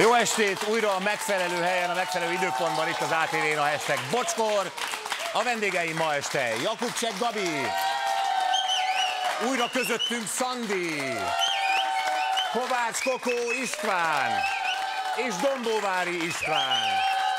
Jó estét! Újra a megfelelő helyen, a megfelelő időpontban itt az ATV-n a #Bocskor. A vendégeim ma este Jakubcsek Gabi, újra közöttünk Szandi, Kovács Kokó István és Dombóvári István.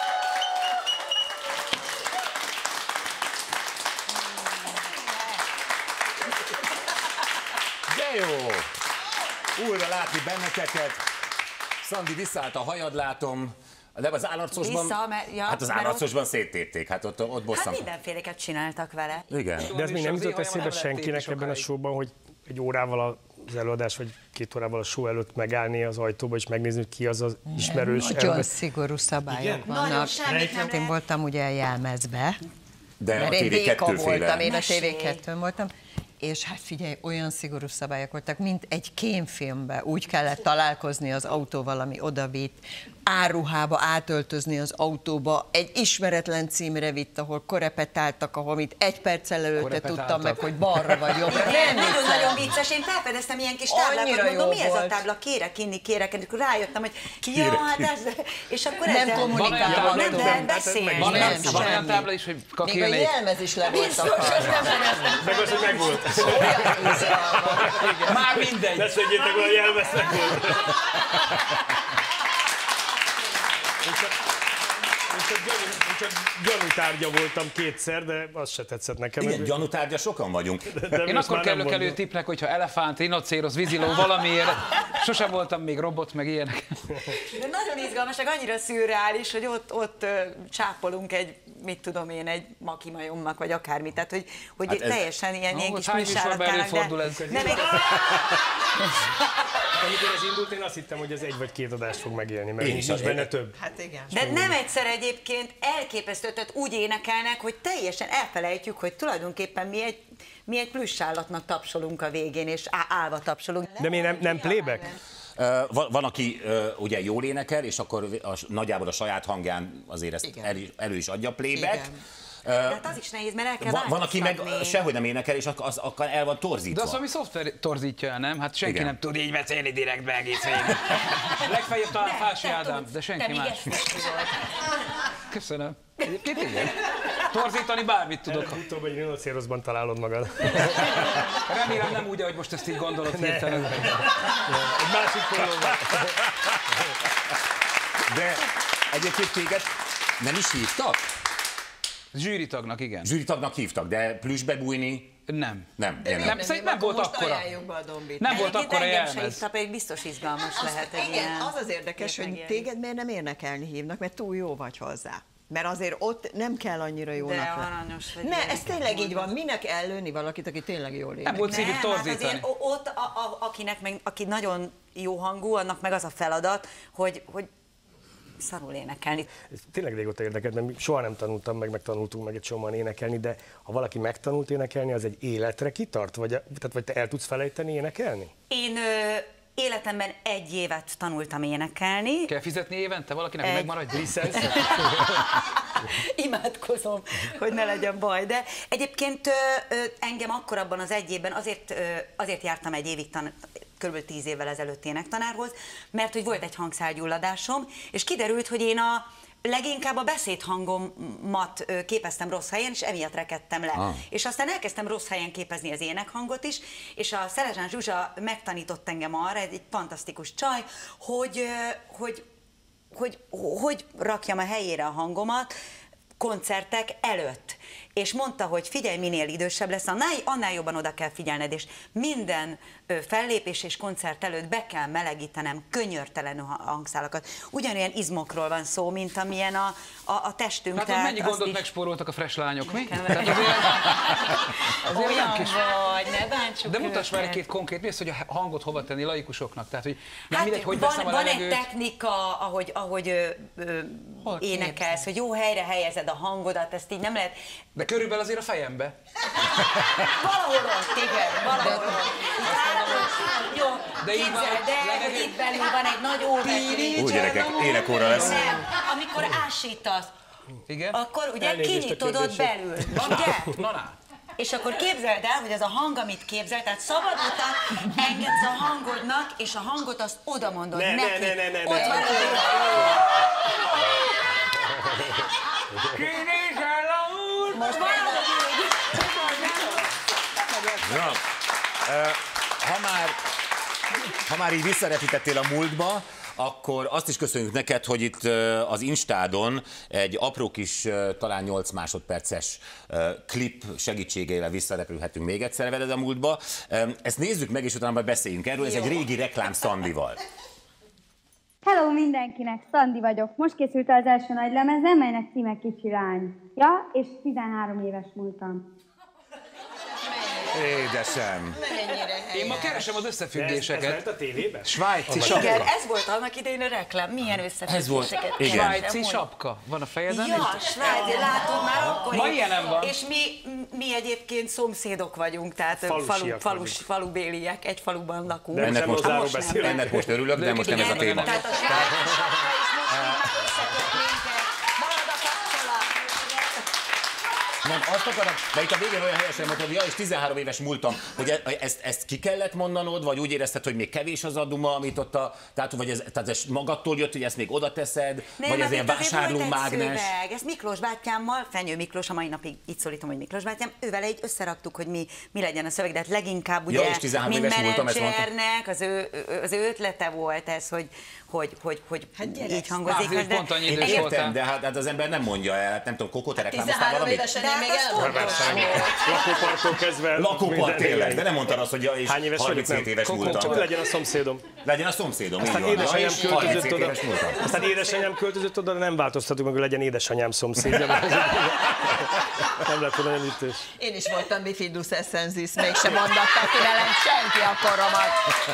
De jó! Újra látni benneteket. Szandi, visszaállt a hajad, látom. De az állarcosban, hát az állarcosban széttépték, hát ott bosszant. Hát mindenféleket csináltak vele. Igen. De ez még nem jutott eszébe senkinek ebben a showban, hogy egy órával az előadás, vagy 2 órával a show előtt megállni az ajtóba és megnézni, hogy ki az az ismerős. Nagyon szigorú szabályok vannak. Én voltam ugye jelmezbe, de mert a én Déka voltam, én a Mesélj. TV2-n voltam. És hát figyelj, olyan szigorú szabályok voltak, mint egy kémfilmben. Úgy kellett találkozni az autóval, ami odavitt, áruhába átöltözni az autóba, egy ismeretlen címre vitt, ahol korepetáltak, ahol mit 1 perccel előtte tudtam meg, hogy balra vagy jobbra. Nagyon vicces, én felfedeztem ilyen kis táblákat, mondom, mi ez a tábla, kérek inni, kérek, akkor rájöttem, hogy ja, hát ez, és akkor nem kommunikálva. nem lehet beszélni. Van olyan tábla is, hogy még a jelmez is le volt Biztos, ez nem Meg az, hogy megvolt. Már mindegy. Ne szedjétek, hogy a jelmez megvolt. Én csak gyanútárgya voltam 2-szer, de az se tetszett nekem. Igen, gyanútárgya sokan vagyunk. Én akkor kerülök elő tippnek, hogyha elefánt, rinocérosz, víziló valamiért. Sosem voltam még robot, meg ilyenek. De nagyon izgalmas, meg annyira szürreális, hogy ott csápolunk egy, mit tudom én, egy makimajomnak, vagy akármit. Tehát, hogy hát teljesen ilyen kis műsállatának, de... Amikor ez indult, én azt hittem, hogy ez 1 vagy 2 adást fog megélni, mert nincs benne több. Hát igen. De nem egyszer egyébként elképesztő, tehát úgy énekelnek, hogy teljesen elfelejtjük, hogy tulajdonképpen mi egy plüssállatnak tapsolunk a végén, és állva tapsolunk. De mi nem playback? Van, aki ugye jól énekel, és akkor nagyjából a saját hangján azért ezt elő is adja playback. Igen. Tehát az is nehéz, mert el kell Van, aki meg sehogy nem énekel, és akkor el van torzítva. De az, ami szoftver torzítja el, nem? Hát senki Igen. nem tud így beszélni direktbe egész végig. Legfeljebb talán Fási Ádám, de senki más. Köszönöm. Egyébként igen. Torzítani bármit tudok. Utóbb egy rinocéroszban találod magad. Remélem nem úgy, ahogy most ezt így gondolod hirtelen. Egy másik kolóban. De egyébként téged nem is hívtak? Zsűritagnak, igen. Zsűritagnak hívtak, de plüssbe bújni? Nem. Nem. Nem volt akkora. Nem volt akkora jelmez. Pedig biztos izgalmas lehet egy Igen, ilyen... az az érdekes, hogy téged miért nem énekelni hívnak, mert túl jó vagy hozzá. Mert azért ott nem kell annyira jónak De lenni. aranyos vagy. Ne, ez tényleg így van. Minek ellőni valakit, aki tényleg jól énekel? Nem volt szívük torzítani. Hát azért ott, aki nagyon jó hangú, annak meg az a feladat, hogy szarul énekelni. Ez tényleg régóta érdekelt, mert soha nem tanultam megtanultunk meg egy csomóan énekelni, de ha valaki megtanult énekelni, az egy életre kitart? Vagy te el tudsz felejteni énekelni? Én életemben 1 évet tanultam énekelni. Kell fizetni évente valakinek, hogy megmaradj? Imádkozom, hogy ne legyen baj, de egyébként engem akkor abban az 1 évben azért jártam 1 évig kb. 10 évvel ezelőtt énektanárhoz, mert hogy volt egy hangszálgyulladásom, és kiderült, hogy én leginkább a beszédhangomat képeztem rossz helyen, és emiatt rekedtem le. És aztán elkezdtem rossz helyen képezni az énekhangot is, és a Szelezsán Zsuzsa megtanított engem arra, egy fantasztikus csaj, hogy rakjam a helyére a hangomat koncertek előtt. És mondta, hogy figyelj, minél idősebb lesz, annál jobban oda kell figyelned, és minden fellépés és koncert előtt be kell melegítenem könyörtelenül hangszálakat. Ugyanolyan izmokról van szó, mint amilyen a testünk. Hát mennyi gondot megspóroltak a fresh lányok, mi? Olyan vagy, ne bántsuk. De mutass már egy-két konkrét, mi az, hogy a hangot hova tenni laikusoknak? Tehát, hogy nem hát mindegy, hogy veszem a levegőt. Egy technika, ahogy énekelsz, hogy jó helyre helyezed a hangodat, ezt így nem lehet... De körülbelül azért a fejembe. Valahol ott, igen, valahol ott. Jó, képzeld el, hogy itt belül van egy nagy óvető. Úgy gyerekek, énekóra lesz. Nem, amikor ásítasz, Igen? akkor ugye kinyitod ott belül, ugye? Na. és akkor képzeld el, hogy az a hang, amit képzel, tehát szabad utat engedsz a hangodnak, és a hangot azt oda mondod neki. Ne. Ott van most ha már így visszarepítettél a múltba, akkor azt is köszönjük neked, hogy itt az Instádon egy apró kis, talán 8 másodperces klip segítségével visszarepülhetünk még egyszer veled a múltba. Ezt nézzük meg, és utána majd beszéljünk erről. Ez egy régi reklám Szandival. Hello mindenkinek, Szandi vagyok. Most készült az első nagy lemezem, melynek címe Kicsi lány. Ja, és 13 éves múltam. Édesem! Én ma keresem az összefüggéseket. Ez a tévében? Svájci sapka. igen, ez volt annak idején a reklám. Milyen összefüggéseket? Igen. Svájci sapka. Van a fejeden? Ja, svájci, látod már akkor. Ma ilyenem van. És mi egyébként szomszédok vagyunk, tehát falubéliek, egy faluban lakunk. Ennek most örülök, de most nem ez a téma. Tehát a svájci sapka is most összeköt minket. Marad a kapcsolat. Nem, azt akarom, de itt a végén olyan helyesen mondtad, hogy ja, és 13 éves múltam, hogy ezt ki kellett mondanod, vagy úgy érezted, hogy még kevés az a duma, amit ott tehát ez magadtól jött, hogy ezt még oda teszed, vagy ez ilyen vásárlómágnes? Ez Miklós bátyámmal, Fenyő Miklós, a mai napig így szólítom, hogy Miklós bátyám, ővel így összeraktuk, hogy mi legyen a szöveg, de hát leginkább ugye, mint menedzsernek, az ő ötlete volt ez, hogy hát így hangozik. Pont annyi idős értem, de hát az ember nem mondja el, hát nem tudom, Kokót reklámoztál valamit? Lakóparttól kezdve. Lakópart tényleg, de nem mondtad azt, hogy hány éves 37 éves múltam. Csak legyen a szomszédom. Legyen a szomszédom, így van. Aztán édesanyám költözött oda, de nem változtatunk meg, hogy legyen édesanyám szomszédja. Nem lett volna olyan ütős. Én is voltam bifidus essensis, mégsem mondattak ki velem senki a koromat.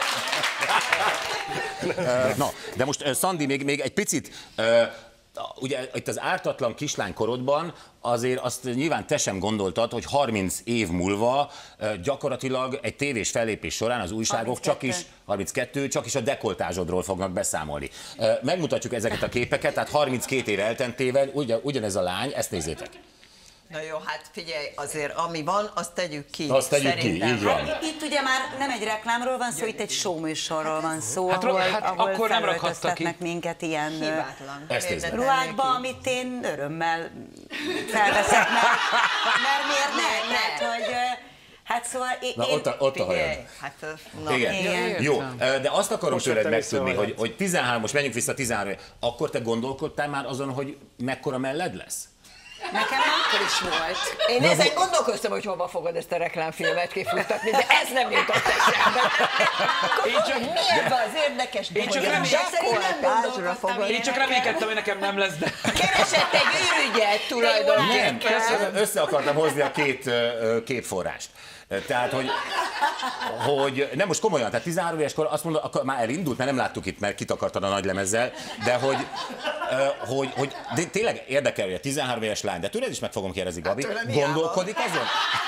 Na, de most Szandi, még egy picit, ugye itt az ártatlan kislánykorodban azért azt nyilván te sem gondoltad, hogy 30 év múlva gyakorlatilag egy tévés fellépés során az újságok 32, csak is a dekoltázsodról fognak beszámolni. Megmutatjuk ezeket a képeket, tehát 32 év eltentével ugyanez a lány, ezt nézzétek. Na jó, hát figyelj, azért ami van, azt tegyük ki. Azt tegyük ki, így van. Hát, itt ugye már nem egy reklámról van szó, itt egy showműsorról van szó, ahol akkor nem felöltöztetnek minket ilyen ruhákba, amit én örömmel felveszek, mert miért ne? Hogy, hát szóval ott a hajad. Hát, igen. Jó, de azt akarom tőled megtudni, hogy 13, most menjünk vissza 13, akkor te gondolkodtál már azon, hogy mekkora melled lesz? Nekem akkor is volt. Én ezen gondolkoztam, hogy hova fogod ezt a reklámfilmet kifuttatni, de ez nem jutott eszembe. Miért van az érdekes, de Én csak reménykedtem, hogy nekem nem lesz, de... Keresett egy ürügyet tulajdonképpen. Nem, össze akartam hozni a két képforrást. Tehát, hogy nem most komolyan, tehát 13 éveskor azt mondod, akkor már elindult, mert nem láttuk itt, mert kitakartad a nagy lemezzel, de hogy de tényleg érdekel, hogy a 13 éves lány, de tőled is meg fogom kérdezni, Gabi, gondolkodik azon?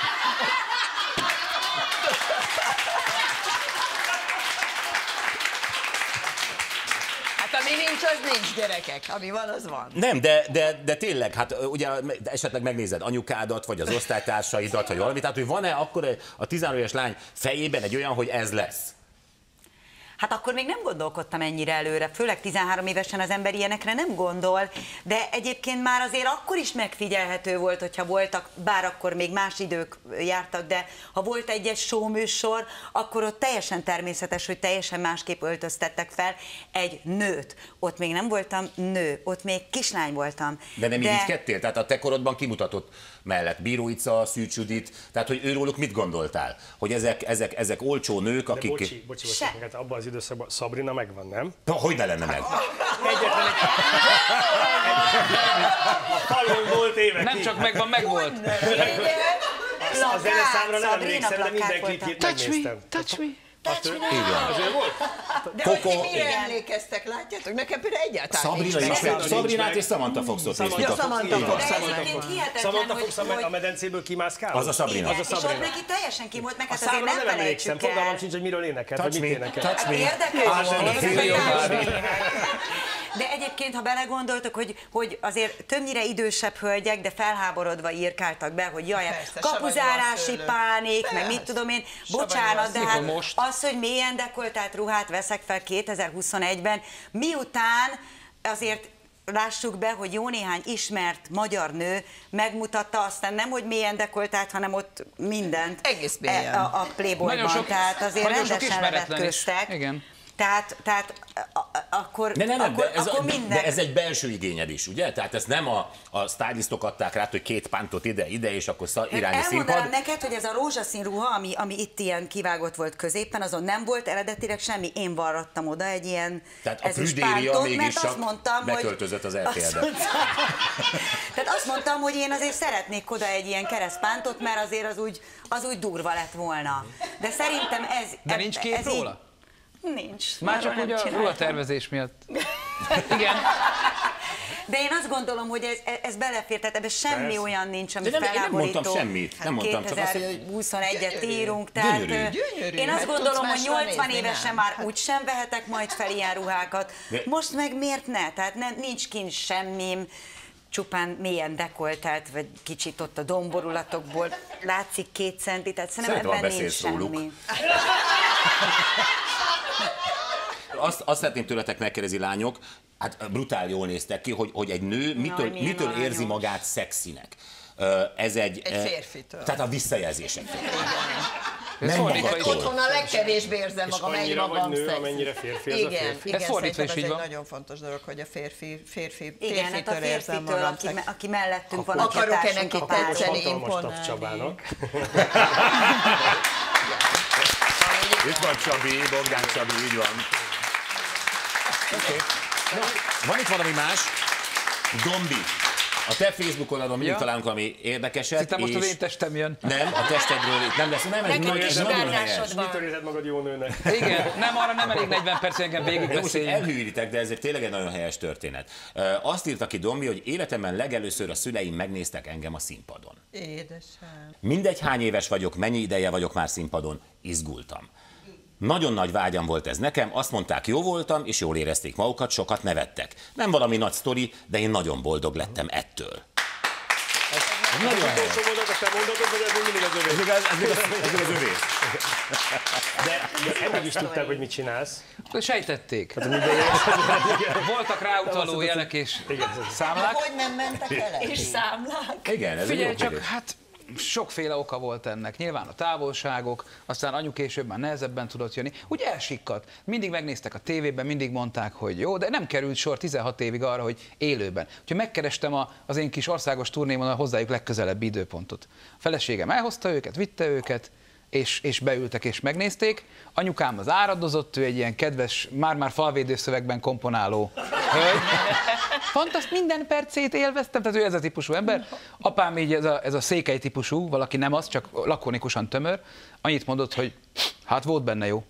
Ami nincs, az nincs, gyerekek. Ami van, az van. Nem, de tényleg, hát ugye esetleg megnézed anyukádat, vagy az osztálytársaidat, vagy valamit, tehát hogy van-e akkor a 13 éves lány fejében egy olyan, hogy ez lesz? Hát akkor még nem gondolkodtam ennyire előre, főleg 13 évesen az ember ilyenekre nem gondol, de egyébként már azért akkor is megfigyelhető volt, hogyha voltak, bár akkor még más idők jártak, de ha volt egy showműsor, akkor ott teljesen természetes, hogy teljesen másképp öltöztettek fel egy nőt. Ott még nem voltam nő, ott még kislány voltam. De nem irigykedtél? Tehát a te korodban kimutatott mellett Bíró Ica, Szűcs Judit, tehát hogy őróluk mit gondoltál? Hogy ezek olcsó nők, akik... De bocsi, hát abban az időszakban Sabrina megvan, nem? Na, hogy ne lenne meg? Egyetlen egy... Falon volt évekig. Nem csak megvan, megvolt. A zeneszámra nem emlékszem, de minden klipjét megnéztem. Touch me. Így van. Azért volt? De hogy mire emlékeztek, látjátok? Nekem például egyáltalán nincs. Sabrinát és Samantha Foxot néztük. Samantha Fox a medencéből kimászkál? Az a Sabrina. És ott neki teljesen ki volt, meg hát azért nem emlékszem, fogalmam sincs, hogy miről énekelt, vagy mit énekelt. Touch me. Érdekes. De egyébként, ha belegondoltok, hogy azért többnyire idősebb hölgyek, de felháborodva írkáltak be, hogy jaj, kapuzárási pánik, meg mit tudom én, bocsánat, de hát az, hogy mélyen dekoltált ruhát veszek fel 2021-ben, miután azért lássuk be, hogy jó néhány ismert magyar nő megmutatta, aztán nem, hogy mélyen dekoltált, hanem ott mindent egész mélyen a Playboyban, tehát azért rendesen levetköztek. Igen. Tehát akkor, akkor minden. De ez egy belső igényed is, ugye? Tehát ezt nem a stylistok adták rá, hogy 2 pántot ide, és akkor irány a színpad. Elmondanám neked, hogy ez a rózsaszín ruha, ami itt ilyen kivágott volt középen, azon nem volt eredetileg semmi, én varrattam oda egy ilyen tehát a prüdéria mégis csak beköltözött az RTL-be. Tehát azt mondtam, hogy én azért szeretnék oda egy ilyen keresztpántot, mert azért az úgy durva lett volna. De szerintem ez... De nincs kép róla? Nincs. Már csak ugye a ruhatervezés miatt. Igen. De én azt gondolom, hogy ez belefér, tehát ebben semmi olyan nincs, ami felháborító. Nem mondtam semmit. Nem mondtam, csak azt, hogy 2021-et írunk, tehát gyönyörű. én azt gondolom, hogy 80 évesen nem. már úgysem vehetek majd fel ilyen ruhákat. Most meg miért ne? Tehát nincs kint semmim, csupán mélyen dekoltált, vagy kicsit ott a domborulatokból látszik 2 centi, tehát szerintem ebben nincs semmi. Azt szeretném tőletek megkérdezni, lányok, hát brutál jól néztek ki, hogy egy nő mitől érzi magát szexinek. Ez egy férfitől. Tehát a visszajelzésektől. Otthon a legkevésbé érzem magam, egy magam nő, amennyire férfi, ez a férfi. Igen, fordítva is ez így egy van. nagyon fontos dolog, hogy a férfitől érzem magam. Aki mellettünk van, akarok-e neki tetszeni, imponálni. Csabának. Itt van Csabi, Bogdán Csabi, így van. Okay. Van itt valami más? Dombi. A te Facebook oldalon mindig találunk valami érdekeset. Hittem most az én testem jön. Nem, a testedről itt nem lesz. Nem, ez nagyon helyes. Mitől érzed magad jó nőnek? Igen, nem, arra nem elég 40 perc, engem végigbeszéljünk. Elhűlitek, de ez tényleg egy nagyon helyes történet. Azt írta ki Dombi, hogy életemben legelőször a szüleim megnéztek engem a színpadon. Édesem. Mindegy, hány éves vagyok, mennyi ideje vagyok már színpadon, izgultam. Nagyon nagy vágyam volt ez nekem, azt mondták, jó voltam, és jól érezték magukat, sokat nevettek. Nem valami nagy sztori, de én nagyon boldog lettem ettől. Ez nagyon helyes. Ez a te mondatod, vagy ez még mindig az övé? Ez az övé. De eddig is tudták, hogy mit csinálsz. Sejtették. Voltak ráutaló jelek és számlák. Hogy nem mentek el? És számlák. Igen, ez Figyelj csak, hát sokféle oka volt ennek. Nyilván a távolságok, aztán anyu később már nehezebben tudott jönni. Úgy elsikkadt. Mindig megnéztek a tévében, mindig mondták, hogy jó, de nem került sor 16 évig arra, hogy élőben. Úgyhogy megkerestem az én kis országos turnémon a hozzájuk legközelebbi időpontot. A feleségem elhozta őket, vitte őket, és beültek és megnézték. Anyukám az áradozott, ő egy ilyen kedves, már-már falvédőszövegben komponáló hölgy. Fantasztikus, minden percét élveztem, tehát ő ez a típusú ember. Apám így ez a székely típusú, valaki nem az, csak lakonikusan tömör. Annyit mondott, hogy hát volt benne jó.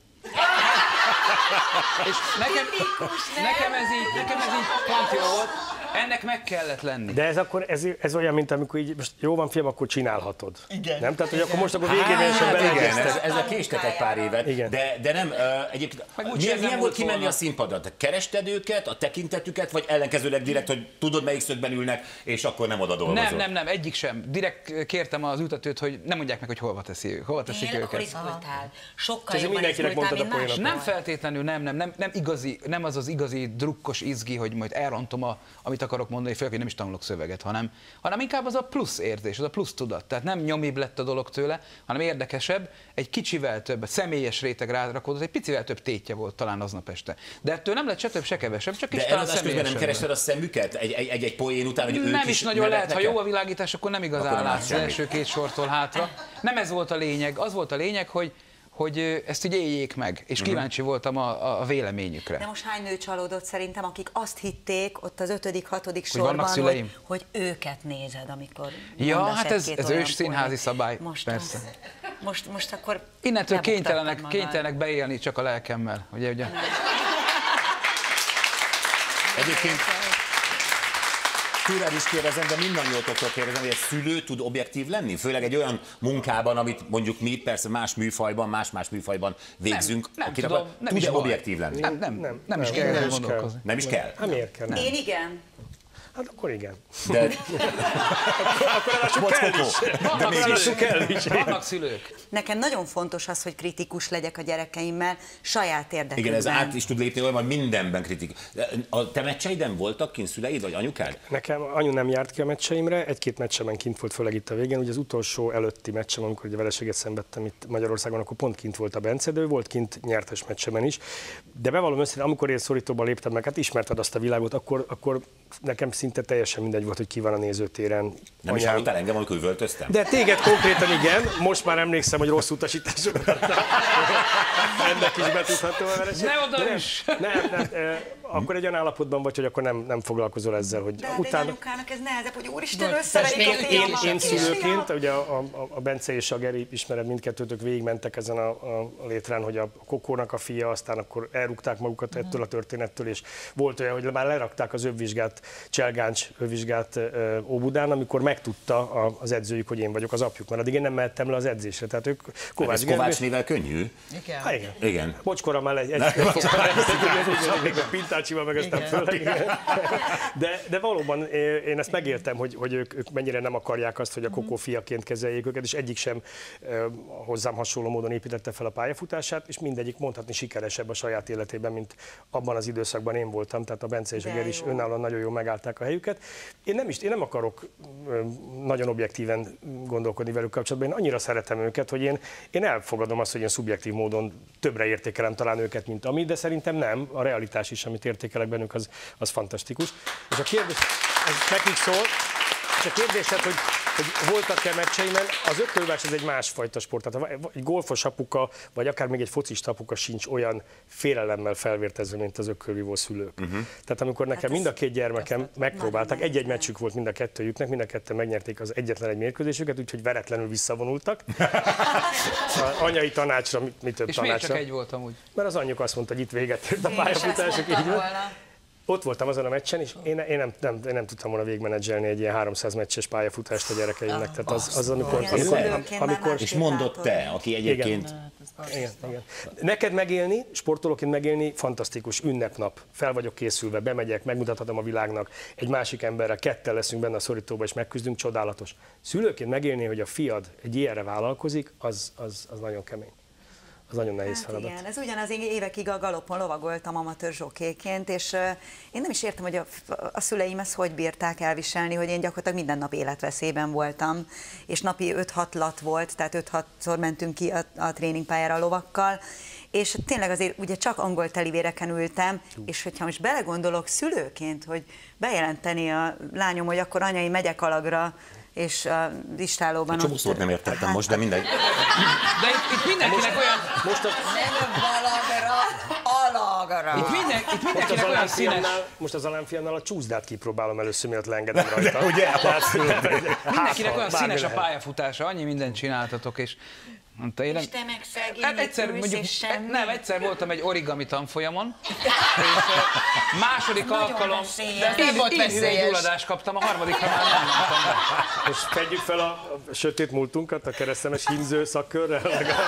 És nekem ez így pont jó volt. Ennek meg kellett lenni. De ez akkor ez olyan, mint amikor így, most jó van film, akkor csinálhatod. Igen. Nem? Tehát, hogy akkor most akkor végében sem belekezdtek. Ezzel késtek egy pár évet, de nem, egyébként milyen volt kimenni a színpadra? Te kerested őket, a tekintetüket, vagy ellenkezőleg direkt, hogy tudod, melyik szögben ülnek, és akkor nem oda dolgozol? Nem, egyik sem. Direkt kértem az ültetőt, hogy nem mondják meg, hogy hova teszik őket. Akkor izgultál. Sokkal jobban mindenkinek mondtad a poénot. Nem feltétlenül, nem az igazi drukkos izgi, hogy majd elrontom amit akarok mondani, főleg, hogy nem is tanulok szöveget, hanem inkább az a plusz érzés, az a plusz tudat. Tehát nem nyomibb lett a dolog tőle, hanem érdekesebb, egy kicsivel több, személyes réteg rárakódott, egy picivel több tétje volt talán aznap este. De ettől nem lett se több, se kevesebb, csak is talán személyesebb. De nem kerested a szemüket egy poén után, hogy nem is nagyon lehet, ha jó a világítás, akkor nem igazán látsz az első 2 sortól hátra. Nem ez volt a lényeg, az volt a lényeg, hogy ezt így éljék meg, és kíváncsi voltam a véleményükre. De most hány nő csalódott szerintem, akik azt hitték ott az 5.-6. sorban, hogy őket nézed, amikor ja, hát ez ős színházi szabály, persze. Most akkor innentől kénytelenek beélni csak a lelkemmel, ugye? Egyébként tőled is kérdezem, de mindannyiótoktól kérdezem, hogy egy szülő tud objektív lenni? Főleg egy olyan munkában, amit mondjuk mi persze más műfajban, más végzünk. Nem akinek tudom, nem tud-e is baj. objektív lenni? Nem is kell ezen gondolkozni. Nem is kell? Hát miért kell? Én igen. Hát akkor igen. De... Akkor kell is. Vannak szülők. Kell is. Vannak szülők. Nekem nagyon fontos az, hogy kritikus legyek a gyerekeimmel, saját érdekükben. Igen, ez át is tud lépni, olyan, hogy mindenben kritik. A te meccseiden voltak kint szüleid, vagy anyukád? Nekem anyu nem járt ki a meccseimre, egy-két meccsemen kint volt, főleg itt a végén. Ugye az utolsó előtti meccsem, amikor ugye vereséget szenvedtem itt Magyarországon, akkor pont kint volt a Bence, de ő volt kint nyertes meccsemen is. De bevallom őszintén, amikor én szorítóba léptem meg, hát ismerted azt a világot, akkor nekem szinte teljesen mindegy volt, hogy ki van a nézőtéren. Nem is hallottál engem, amikor üvöltöztem? De téged konkrétan igen, most már emlékszem, hogy rossz utasításokat adtál. Ennek is betudható a vereség. Ne oda is! Nem, akkor egy olyan állapotban vagy, hogy akkor nem foglalkozol ezzel, hogy De utána... egy anyukának ez nehezebb, hogy úristen, összeverik a fiamat. Én szülőként, ugye a Bence és a Geri, ismered, mindkettőtök végigmentek ezen a létrán, hogy a Kokónak a fia, aztán akkor elrúgták magukat ettől a történettől, és volt olyan, hogy már lerakták az övvizsgát, Cselgáncs övvizsgát Óbudán, amikor megtudta az edzőjük, hogy én vagyok az apjuk, mert addig én nem mehettem le az edzésre. Tehát ők Kovács nével könnyű? Igen. Bocskora már egy Pintácsival meg aztán főleg. De valóban én ezt megértem, hogy ők mennyire nem akarják azt, hogy a Kokó fiaként kezeljék őket, és egyik sem hozzám hasonló módon építette fel a pályafutását, és mindegyik mondhatni sikeresebb a saját életében, mint abban az időszakban én voltam, tehát a Bence és a Geri is önállóan nagyon jól megállták a helyüket. Én nem akarok nagyon objektíven gondolkodni velük kapcsolatban, én annyira szeretem őket, hogy én elfogadom azt, hogy én szubjektív módon többre értékelem talán őket, mint ami, de szerintem nem, a realitás is, amit értékelek bennük, az fantasztikus. És a kérdés, ez nekik szól, és a kérdésed, hogy voltak-e meccseimen, az ökölvívás ez egy másfajta sport. Tehát egy golfos apuka, vagy akár még egy focista apuka sincs olyan félelemmel felvértezve, mint az ökölvívó szülők. Tehát amikor nekem mind a két gyermekem megpróbáltak, egy-egy meccsük volt mind a kettőjüknek, mind a ketten megnyerték az egyetlen egy mérkőzésüket, úgyhogy veretlenül visszavonultak. Az anyai tanácsra, mi több és tanácsra. miért csak egy voltam úgy? Mert az anyjuk azt mondta, hogy itt véget ért a pályafutások, így van. Ott voltam azon a meccsen, és én nem tudtam volna végigmenedzselni egy ilyen 300 meccses pályafutást a gyerekeimnek. Tehát az amikor és mondott te, aki egyébként... Igen. Neked megélni, sportolóként megélni, fantasztikus, ünnepnap. Fel vagyok készülve, bemegyek, megmutathatom a világnak, egy másik emberrel, ketten leszünk benne a szorítóba, és megküzdünk, csodálatos. Szülőként megélni, hogy a fiad egy ilyenre vállalkozik, az nagyon kemény. Az nagyon nehéz feladat. Igen, ez ugyanaz, én évekig a galopon lovagoltam amatőr zsókéként, és én nem is értem, hogy a szüleim ezt hogy bírták elviselni, hogy én gyakorlatilag minden nap életveszélyben voltam, és napi 5-6 lat volt, tehát 5-6-szor mentünk ki a tréningpályára a lovakkal, és tényleg azért ugye csak angol telivéreken ültem, és hogyha most belegondolok szülőként, hogy bejelenteni a lányom, hogy akkor anyai megyek alagra, és a istálóban... Csomó szót nem értettem most, de mindegy. De itt mindenkinek olyan... Nem alagra. Itt mindenkinek olyan színes... Most az alámfiamnál a csúszdát kipróbálom először, mielőtt leengedem rajta. Ugye? Mindenkinek olyan színes a pályafutása, annyi mindent csináltatok, és... És te meg szegény, egyszer voltam egy origami tanfolyamon, és második alkalom, de hüvelygyulladást kaptam, a harmadikra már nem mondtam be. És fedjük fel a sötét múltunkat a keresztemes hímző szakkörrel.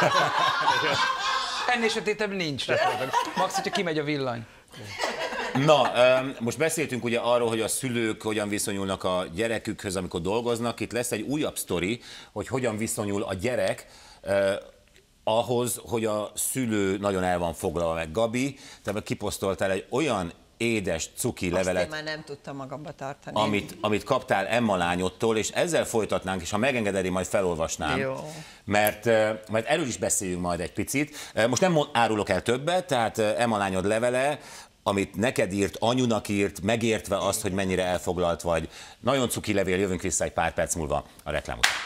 Ennél sötétebb nincs. Max, hogyha kimegy a villany. Na, most beszéltünk ugye arról, hogy a szülők hogyan viszonyulnak a gyerekükhöz, amikor dolgoznak. Itt lesz egy újabb sztori, hogy hogyan viszonyul a gyerek ahhoz, hogy a szülő nagyon el van foglalva, meg Gabi, te kiposztoltál egy olyan édes cuki levelet, azt én már nem tudtam magamba tartani. amit kaptál Emma lányodtól, és ezzel folytatnánk, és ha megengeded, én majd felolvasnám. Jó. Mert erről is beszéljünk majd egy picit. Most nem árulok el többet, tehát Emma lányod levele, amit neked írt, anyunak írt, megértve azt, hogy mennyire elfoglalt vagy. Nagyon cuki levél, jövünk vissza egy pár perc múlva a reklám után.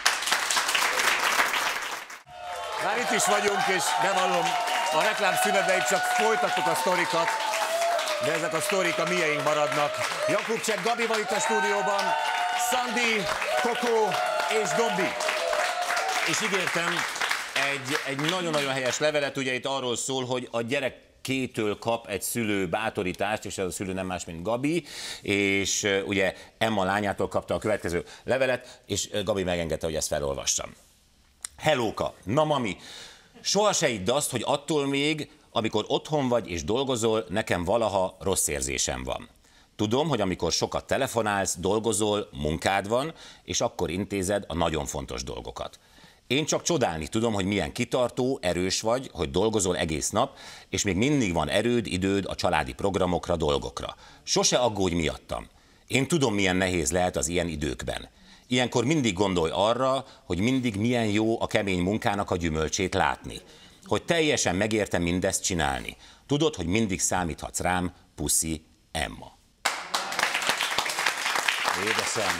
Már itt is vagyunk, és bevallom, a reklám szüneteig csak folytattuk a sztorikat, de ezek a sztorik a mieink maradnak. Jakubcsek Gabi van itt a stúdióban, Szandi, Kokó és Dombi. És ígértem egy nagyon-nagyon helyes levelet, ugye itt arról szól, hogy a gyerek Kétől kap egy szülő bátorítást, és ez a szülő nem más, mint Gabi, és ugye Emma lányától kapta a következő levelet, és Gabi megengedte, hogy ezt felolvassam. Hellóka, na mami, soha se hidd azt, hogy attól még, amikor otthon vagy és dolgozol, nekem valaha rossz érzésem van. Tudom, hogy amikor sokat telefonálsz, dolgozol, munkád van, és akkor intézed a nagyon fontos dolgokat. Én csak csodálni tudom, hogy milyen kitartó, erős vagy, hogy dolgozol egész nap, és még mindig van erőd, időd a családi programokra, dolgokra. Sose aggódj miattam. Én tudom, milyen nehéz lehet az ilyen időkben. Ilyenkor mindig gondolj arra, hogy mindig milyen jó a kemény munkának a gyümölcsét látni. Hogy teljesen megértem mindezt csinálni. Tudod, hogy mindig számíthatsz rám, puszi, Emma. Édesem.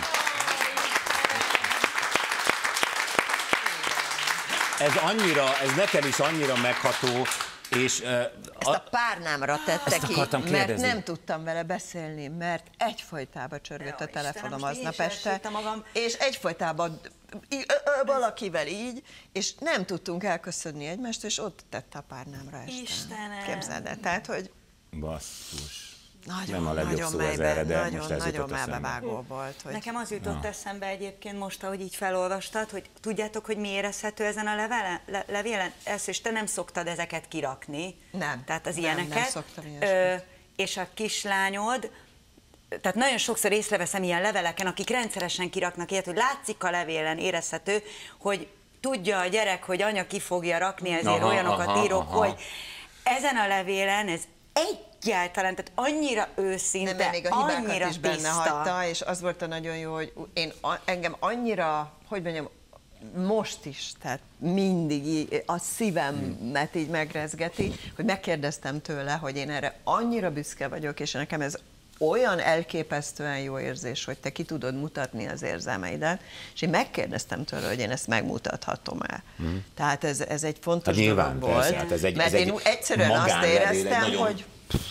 Ez nekem is annyira megható, és... Ezt a párnámra tette ki, mert nem tudtam vele beszélni, mert egyfolytában csörgött a telefonom aznap este, és egyfolytában valakivel így, és nem tudtunk elköszönni egymást, és ott tette a párnámra este. Istenem! Képzeld el, tehát, hogy... Basszus. Nagyon, nem a legjobb szó ez erre, de most ez nagyon jutott eszembe. melbevágó volt. Hogy... Nekem az jutott eszembe egyébként most, ahogy így felolvastad, hogy tudjátok, hogy mi érezhető ezen a levélen? Ezt, és te nem szoktad ezeket kirakni. Nem. Tehát az nem, ilyeneket. Nem szoktam ilyesmit. És a kislányod, tehát nagyon sokszor észreveszem ilyen leveleken, akik rendszeresen kiraknak ilyet, hogy látszik a levélen, érezhető, hogy tudja a gyerek, hogy anya ki fogja rakni, ezért olyanokat írok, hogy ezen a levélen ez egyáltalán, tehát annyira őszinte, nem, még a hibákat annyira is benne tiszta. hagyta, és az volt a nagyon jó, hogy engem annyira, hogy mondjam, most is, tehát mindig a szívemet így megrezgeti, hogy megkérdeztem tőle, hogy én erre annyira büszke vagyok, és nekem ez olyan elképesztően jó érzés, hogy te ki tudod mutatni az érzelmeidet, és én megkérdeztem tőle, hogy én ezt megmutathatom-e. Tehát ez egy fontos dolog volt, persze, hát mert én egyszerűen azt éreztem, hogy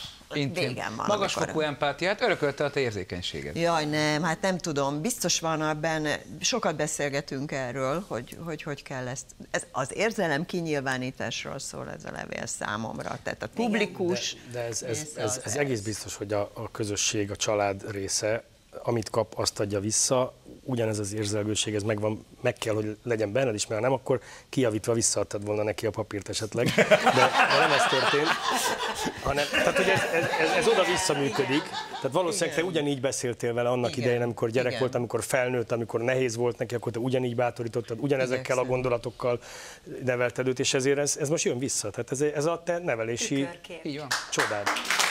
végem van. Magasfokú empátiát, örökölte a te érzékenységed. Jaj, nem, hát nem tudom, biztos van abban, sokat beszélgetünk erről, hogy kell ezt. Ez az érzelem kinyilvánításról szól ez a levél számomra, tehát a publikus... De ez egész biztos, hogy a közösség, a család része, amit kap, azt adja vissza, ugyanez az érzelgőség, ez megvan, meg kell, hogy legyen benned is, mert nem, akkor kijavítva visszaadtad volna neki a papírt esetleg, de nem ez történt, hanem, tehát hogy ez oda-vissza működik, tehát valószínűleg te ugyanígy beszéltél vele annak idején, amikor gyerek volt, amikor felnőtt, amikor nehéz volt neki, akkor te ugyanígy bátorítottad, ugyanezekkel a gondolatokkal nevelted őt, és ezért ez most jön vissza, tehát ez a te nevelési csodád.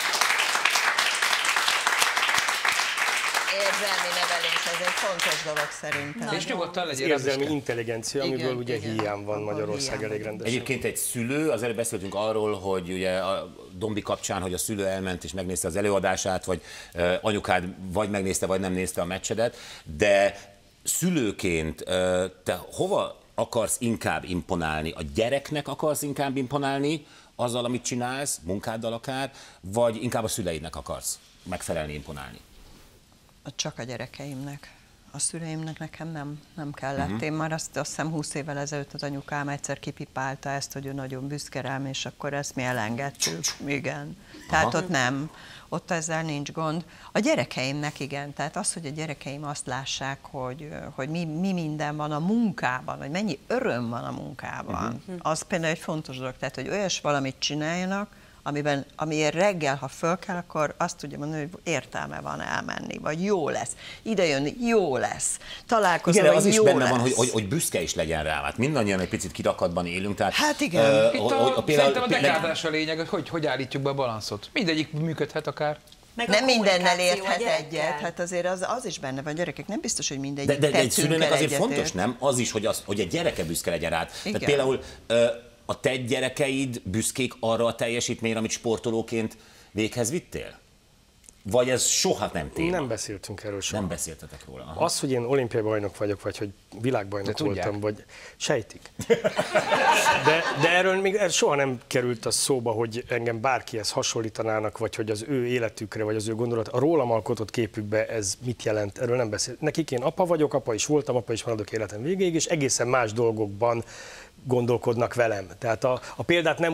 Érzelmi nevelés, ez egy fontos dolog szerintem. És nyugodtan legyél. Érzelmi intelligencia, amiből ugye hiány van Magyarország elég rendesen. Egyébként egy szülő, az előbb beszéltünk arról, hogy ugye a Dombi kapcsán, hogy a szülő elment és megnézte az előadását, vagy anyukád vagy megnézte, vagy nem nézte a meccsedet, de szülőként te hova akarsz inkább imponálni? A gyereknek akarsz inkább imponálni azzal, amit csinálsz, munkáddal akár, vagy inkább a szüleidnek akarsz megfelelni, imponálni? Csak a gyerekeimnek. A szüleimnek nekem nem kellett. Én már azt hiszem 20 évvel ezelőtt az anyukám egyszer kipipálta ezt, hogy ő nagyon büszke rám, és akkor ezt mi elengedtük. Igen. Tehát ott nem. Ott ezzel nincs gond. A gyerekeimnek igen. Tehát az, hogy a gyerekeim azt lássák, hogy mi minden van a munkában, vagy mennyi öröm van a munkában, az például egy fontos dolog. Tehát, hogy olyas valamit csináljanak, amiért reggel, ha föl kell, akkor azt tudja mondani, hogy értelme van elmenni, vagy jó lesz. Ide jönni, jó lesz. Találkozom, igen, az is jó benne lesz. van, hogy büszke is legyen rá. Hát mindannyian egy picit kirakatban élünk. Tehát, hát igen. Szerintem a dekádás a lényeg, hogy állítjuk be a balanszot. Mindegyik működhet akár. Nem mindennel érthet egyet, hát azért az is benne van, gyerekek, nem biztos, hogy mindegyik de egy szülőnek azért egyetért. fontos, nem? Az is, hogy a gyereke büszke legyen rád. Tehát például a te gyerekeid büszkék arra a teljesítményre, amit sportolóként véghez vittél? Vagy ez soha nem téma? Nem beszéltünk erről soha. Nem beszéltetek róla. Aha. Az, hogy én olimpiai bajnok vagyok, vagy hogy világbajnok voltam, vagy sejtik. De erről még soha nem került a szóba, hogy engem bárkihez hasonlítanának, vagy hogy az ő életükre, vagy az ő gondolat, a rólam alkotott képükbe ez mit jelent, erről nem beszél. Nekik én apa vagyok, apa is voltam, apa is maradok életem végéig, és egészen más dolgokban gondolkodnak velem. Tehát a példát nem úgy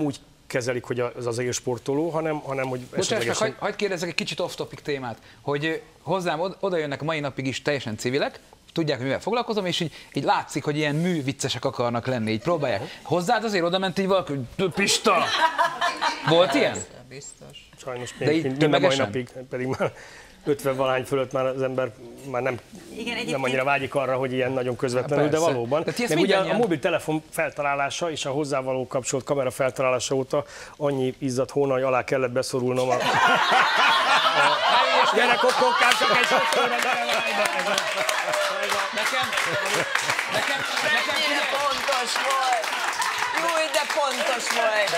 kezelik, hogy az élsportoló, hanem hogy esetlegesen... Hagyd kérdezzek egy kicsit off-topic témát, hogy hozzám oda jönnek a mai napig is teljesen civilek, tudják, hogy mivel foglalkozom, és így látszik, hogy ilyen műviccesek akarnak lenni, így próbálják. Hozzád azért oda ment így valaki, hogy Pista! Volt ilyen? Biztos. Sajnos még a mai napig, pedig már 50-valány fölött már az ember már nem annyira vágyik arra, hogy ilyen nagyon közvetlenül, de valóban. Meg ugye a mobiltelefon feltalálása és a hozzávaló kapcsolt kamera feltalálása óta annyi izzadt hónaj alá kellett beszorulnom a gyerekokokká, csak egy sokszor Nekem pontos volt. Júj, de pontos volt.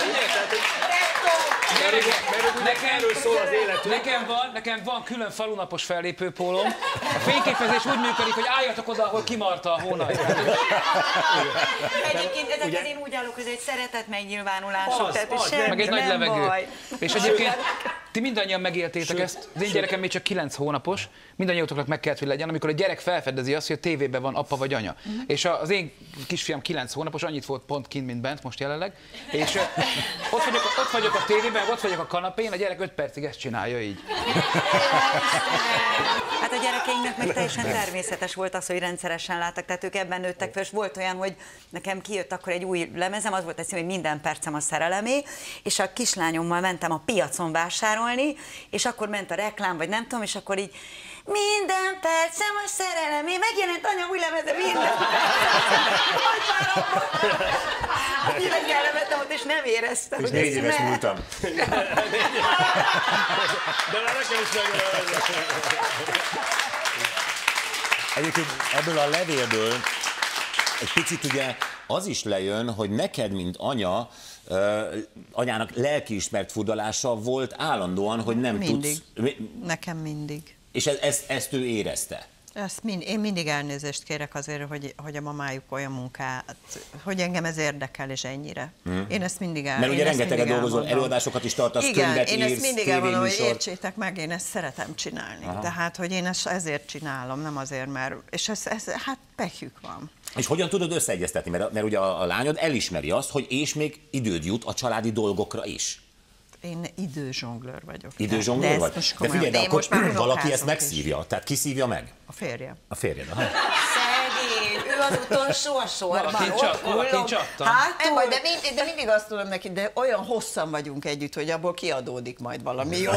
Nekem van külön falunapos fellépőpólom. A fényképezés úgy működik, hogy álljatok oda, ahol kimarta a hónaj. Egyébként ezekhez én úgy állok, hogy egy szeretet megnyilvánulások, tehát semmi meg egy nagy nem levegő. baj. És egyébként ti mindannyian megéltétek ezt. Az én gyerekem még csak 9 hónapos, mindannyiatoknak meg kellett, hogy legyen, amikor a gyerek felfedezi azt, hogy a tévében van apa vagy anya. És az én kisfiam 9 hónapos, annyit volt pont kint, mint bent most jelenleg, és ott vagyok a tévében, ott vagyok a kanapén, a gyerek 5 percig ezt csinálja így. Hát a gyerekeinknek meg teljesen természetes volt az, hogy rendszeresen láttak, tehát ők ebben nőttek fel, és volt olyan, hogy nekem kijött akkor egy új lemezem, az volt egy hogy minden percem a szerelemé, és a kislányommal mentem a piacon vásárolni, és akkor ment a reklám, vagy nem tudom, és akkor így minden percem a szerelemé, megjelent anya új lemeze, minden percem. Ellemettem ott, és nem éreztem. És 4 éves múltam. De már nekem is megjelent. Egyébként ebből a levélből egy picit ugye az is lejön, hogy neked, mint anya, anyának lelkiismert furdalása volt állandóan, hogy nem mindig. tudsz... Nekem mindig. És ezt ő érezte? Én mindig elnézést kérek azért, hogy a mamájuk olyan munkát, hogy engem ez érdekel, és ennyire. Én ezt mindig Mert ugye rengeteget dolgozol, előadásokat is tartasz, könyvet írsz, én ezt mindig elmondom, hogy tévéműsort. Értsétek meg, én ezt szeretem csinálni. Tehát, hogy én ezt ezért csinálom, nem azért, mert... És ez hát pekjük van. És hogyan tudod összeegyeztetni? Mert ugye a lányod elismeri azt, hogy és még időd jut a családi dolgokra is. Én időzsonglőr vagyok. Időzsonglőr vagy? De figyelj, de akkor valaki ezt megszívja. Tehát ki szívja meg? A férjem. A férjed, aha. Szegény, ő az utolsó a sorban. Valakin csattan. De mindig azt tudom neki, de olyan hosszan vagyunk együtt, hogy abból kiadódik majd valami jó.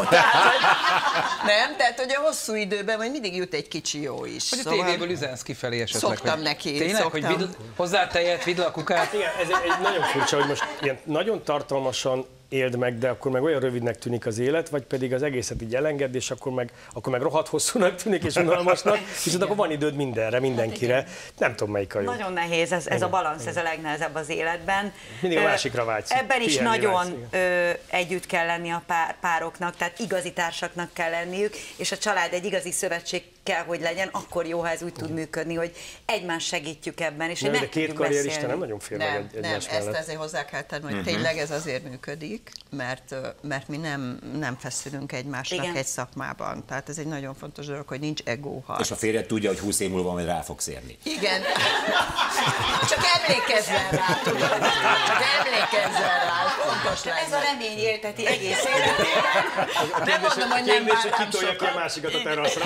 Nem? Tehát, hogy a hosszú időben majd mindig jut egy kicsi jó is. Hogy a tévéből üzensz kifelé esetleg. Szoktam neki. Tényleg, hogy hozzá tejet, vidd le a kukát? Igen, ez egy nagyon furcsa, hogy most ilyen nagyon tartalmasan éld meg, de akkor meg olyan rövidnek tűnik az élet, vagy pedig az egészet így elengedd, és akkor meg rohadt hosszúnak tűnik, és unalmasnak, és akkor van időd mindenre, mindenkire. Nem tudom, melyik a jó. Nagyon nehéz, ez a balansz, ez a legnehezebb az életben. Mindig a másikra vágysz. Ebben is nagyon együtt kell lenni a pároknak, tehát igazi társaknak kell lenniük, és a család egy igazi szövetség kell, hogy legyen, akkor jó, ha ez úgy tud működni, hogy egymást segítjük ebben, és hogy meg tudjuk beszélni. De két karrierista nem nagyon fér meg egymás mellett. Ezt ezért hozzá kell tenni, hogy tényleg ez azért működik, mert mi nem feszülünk egymásnak egy szakmában. Tehát ez egy nagyon fontos dolog, hogy nincs egóharc. És a férjed tudja, hogy 20 év múlva majd rá fogsz érni. Igen. Csak emlékezzen rá, tudod. Csak emlékezzen rá, fontos lenne. Ez a remény élteti egész életében. Nem mondom, hogy nem vártam sokat. A másikat a teraszra.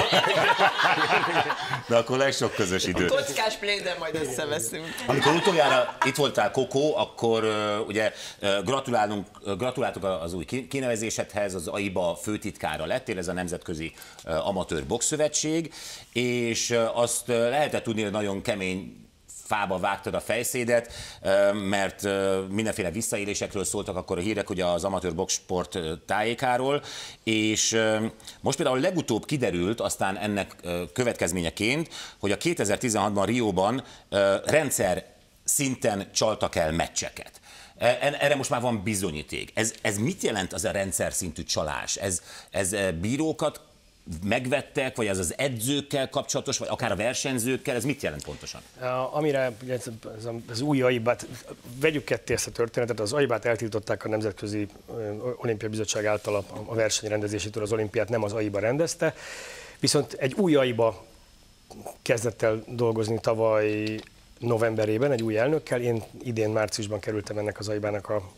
De akkor lesz sok közös idő. Kockás pléden majd összeveszünk. Amikor utoljára itt voltál, Kokó, akkor ugye gratuláltuk az új kinevezésedhez, az AIBA főtitkára lettél, ez a Nemzetközi Amatőr Boxszövetség, és azt lehetett tudni, hogy nagyon kemény fába vágtad a fejszédet, mert mindenféle visszaélésekről szóltak akkor a hírek ugye az amatőr boxsport tájékáról, és most például legutóbb kiderült, aztán ennek következményeként, hogy a 2016-ban Rióban rendszer szinten csaltak el meccseket. Erre most már van bizonyíték. Ez mit jelent az a rendszer szintű csalás? Ez bírókat megvettek, vagy ez az edzőkkel kapcsolatos, vagy akár a versenyzőkkel, ez mit jelent pontosan? Amire az új AIBA-t, vegyük ketté ezt a történetet, az AIBA-t eltiltották a Nemzetközi Olimpiai Bizottság által a versenyrendezésétől, az olimpiát nem az AIBA rendezte, viszont egy új AIBA kezdett el dolgozni tavaly novemberében egy új elnökkel, én idén márciusban kerültem ennek az AIBA-nak a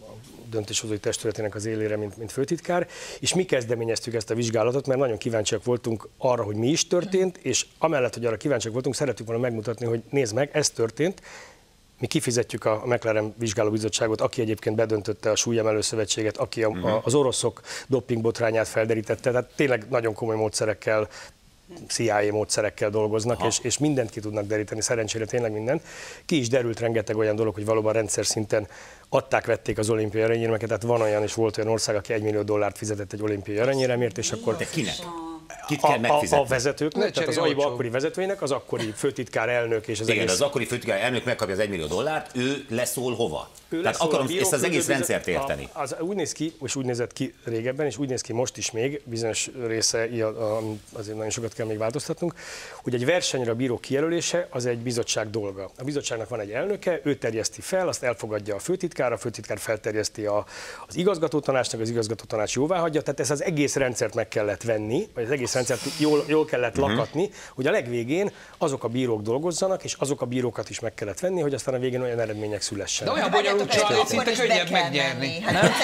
döntéshozói testületének az élére, mint főtitkár, és mi kezdeményeztük ezt a vizsgálatot, mert nagyon kíváncsiak voltunk arra, hogy mi is történt, és amellett, hogy arra kíváncsiak voltunk, szerettük volna megmutatni, hogy nézd meg, ez történt. Mi kifizetjük a McLaren vizsgálóbizottságot, aki egyébként bedöntötte a súlyemelő szövetséget, aki az oroszok dopingbotrányát felderítette, tehát tényleg nagyon komoly módszerekkel, CIA módszerekkel dolgoznak, és mindent ki tudnak deríteni, szerencsére tényleg mindent. Ki is derült rengeteg olyan dolog, hogy valóban rendszer szinten vették az olimpiai aranyérmeket, tehát van olyan és volt olyan ország, aki $1 millió fizetett egy olimpiai aranyéremért, és akkor... De kinek? Kit kell megfizetni? A vezetőknek, tehát az AIBA akkori vezetőinek, az akkori főtitkár elnök és az igen, egész... az akkori főtitkár elnök megkapja az $1 millió, ő leszól hova? Tehát akarom ezt az egész rendszert érteni. Az úgy néz ki, és úgy nézett ki régebben, és úgy néz ki most is még, bizonyos része, azért nagyon sokat kell még változtatnunk, hogy egy versenyre a bíró kijelölése az egy bizottság dolga. A bizottságnak van egy elnöke, ő terjeszti fel, azt elfogadja a főtitkár felterjeszti az igazgatótanácsnak, az igazgatótanács jóváhagyja, tehát ezt az egész rendszert meg kellett venni, vagy az egész rendszert jól kellett lakatni, hogy a legvégén azok a bírók dolgozzanak, és azok a bírókat is meg kellett venni, hogy aztán a végén olyan eredmények szülessenek. De olyan bonyolult család, szinte könnyebb megnyerni.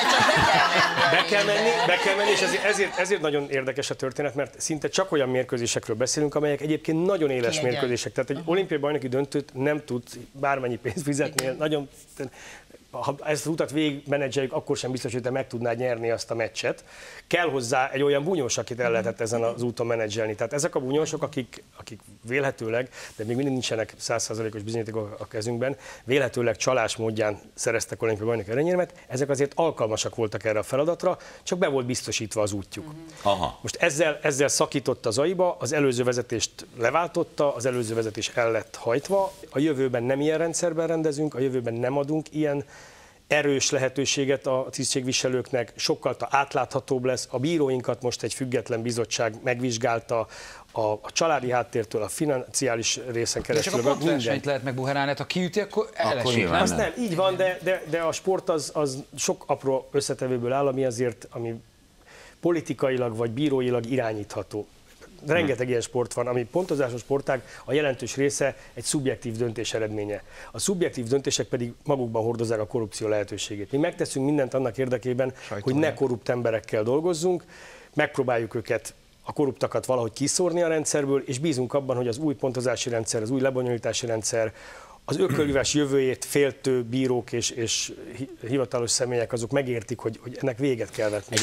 Be kell menni, és ezért nagyon érdekes a történet, mert szinte csak olyan mérkőzésekről beszélünk, amelyek egyébként nagyon éles mérkőzések. Tehát egy olimpiai bajnoki döntőt nem tud bármennyi pénzt fizetni, nagyon... Ha ezt az utat végigmenedzseljük, akkor sem biztos, hogy te meg tudnád nyerni azt a meccset. Kell hozzá egy olyan bunyós, akit el lehetett ezen az úton menedzselni. Tehát ezek a bunyósok, akik vélhetőleg, de még mindig nincsenek 100%-os bizonyítékok a kezünkben, vélhetőleg csalás módján szereztek olimpiai bajnoki aranyérmet, ezek azért alkalmasak voltak erre a feladatra, csak be volt biztosítva az útjuk. Aha. Most ezzel szakított az AIBA, az előző vezetést leváltotta, az előző vezetés el lett hajtva, a jövőben nem ilyen rendszerben rendezünk, a jövőben nem adunk ilyen erős lehetőséget a tisztségviselőknek, sokkal átláthatóbb lesz. A bíróinkat most egy független bizottság megvizsgálta, a családi háttértől, a financiális részen keresztül. De csak a pontversenyt lehet megbuherálni, ha kiüti, akkor elesik. Azt nem, így van, de a sport az sok apró összetevőből áll, ami politikailag vagy bíróilag irányítható. Rengeteg ilyen sport van, ami pontozásos sportág, a jelentős része egy szubjektív döntés eredménye. A szubjektív döntések pedig magukban hordozzák a korrupció lehetőségét. Mi megteszünk mindent annak érdekében, hogy ne korrupt emberekkel dolgozzunk, megpróbáljuk őket, a korruptakat valahogy kiszórni a rendszerből, és bízunk abban, hogy az új pontozási rendszer, az új lebonyolítási rendszer, az ökölvívás jövőjét féltő bírók és hivatalos személyek azok megértik, hogy ennek véget kell vetni.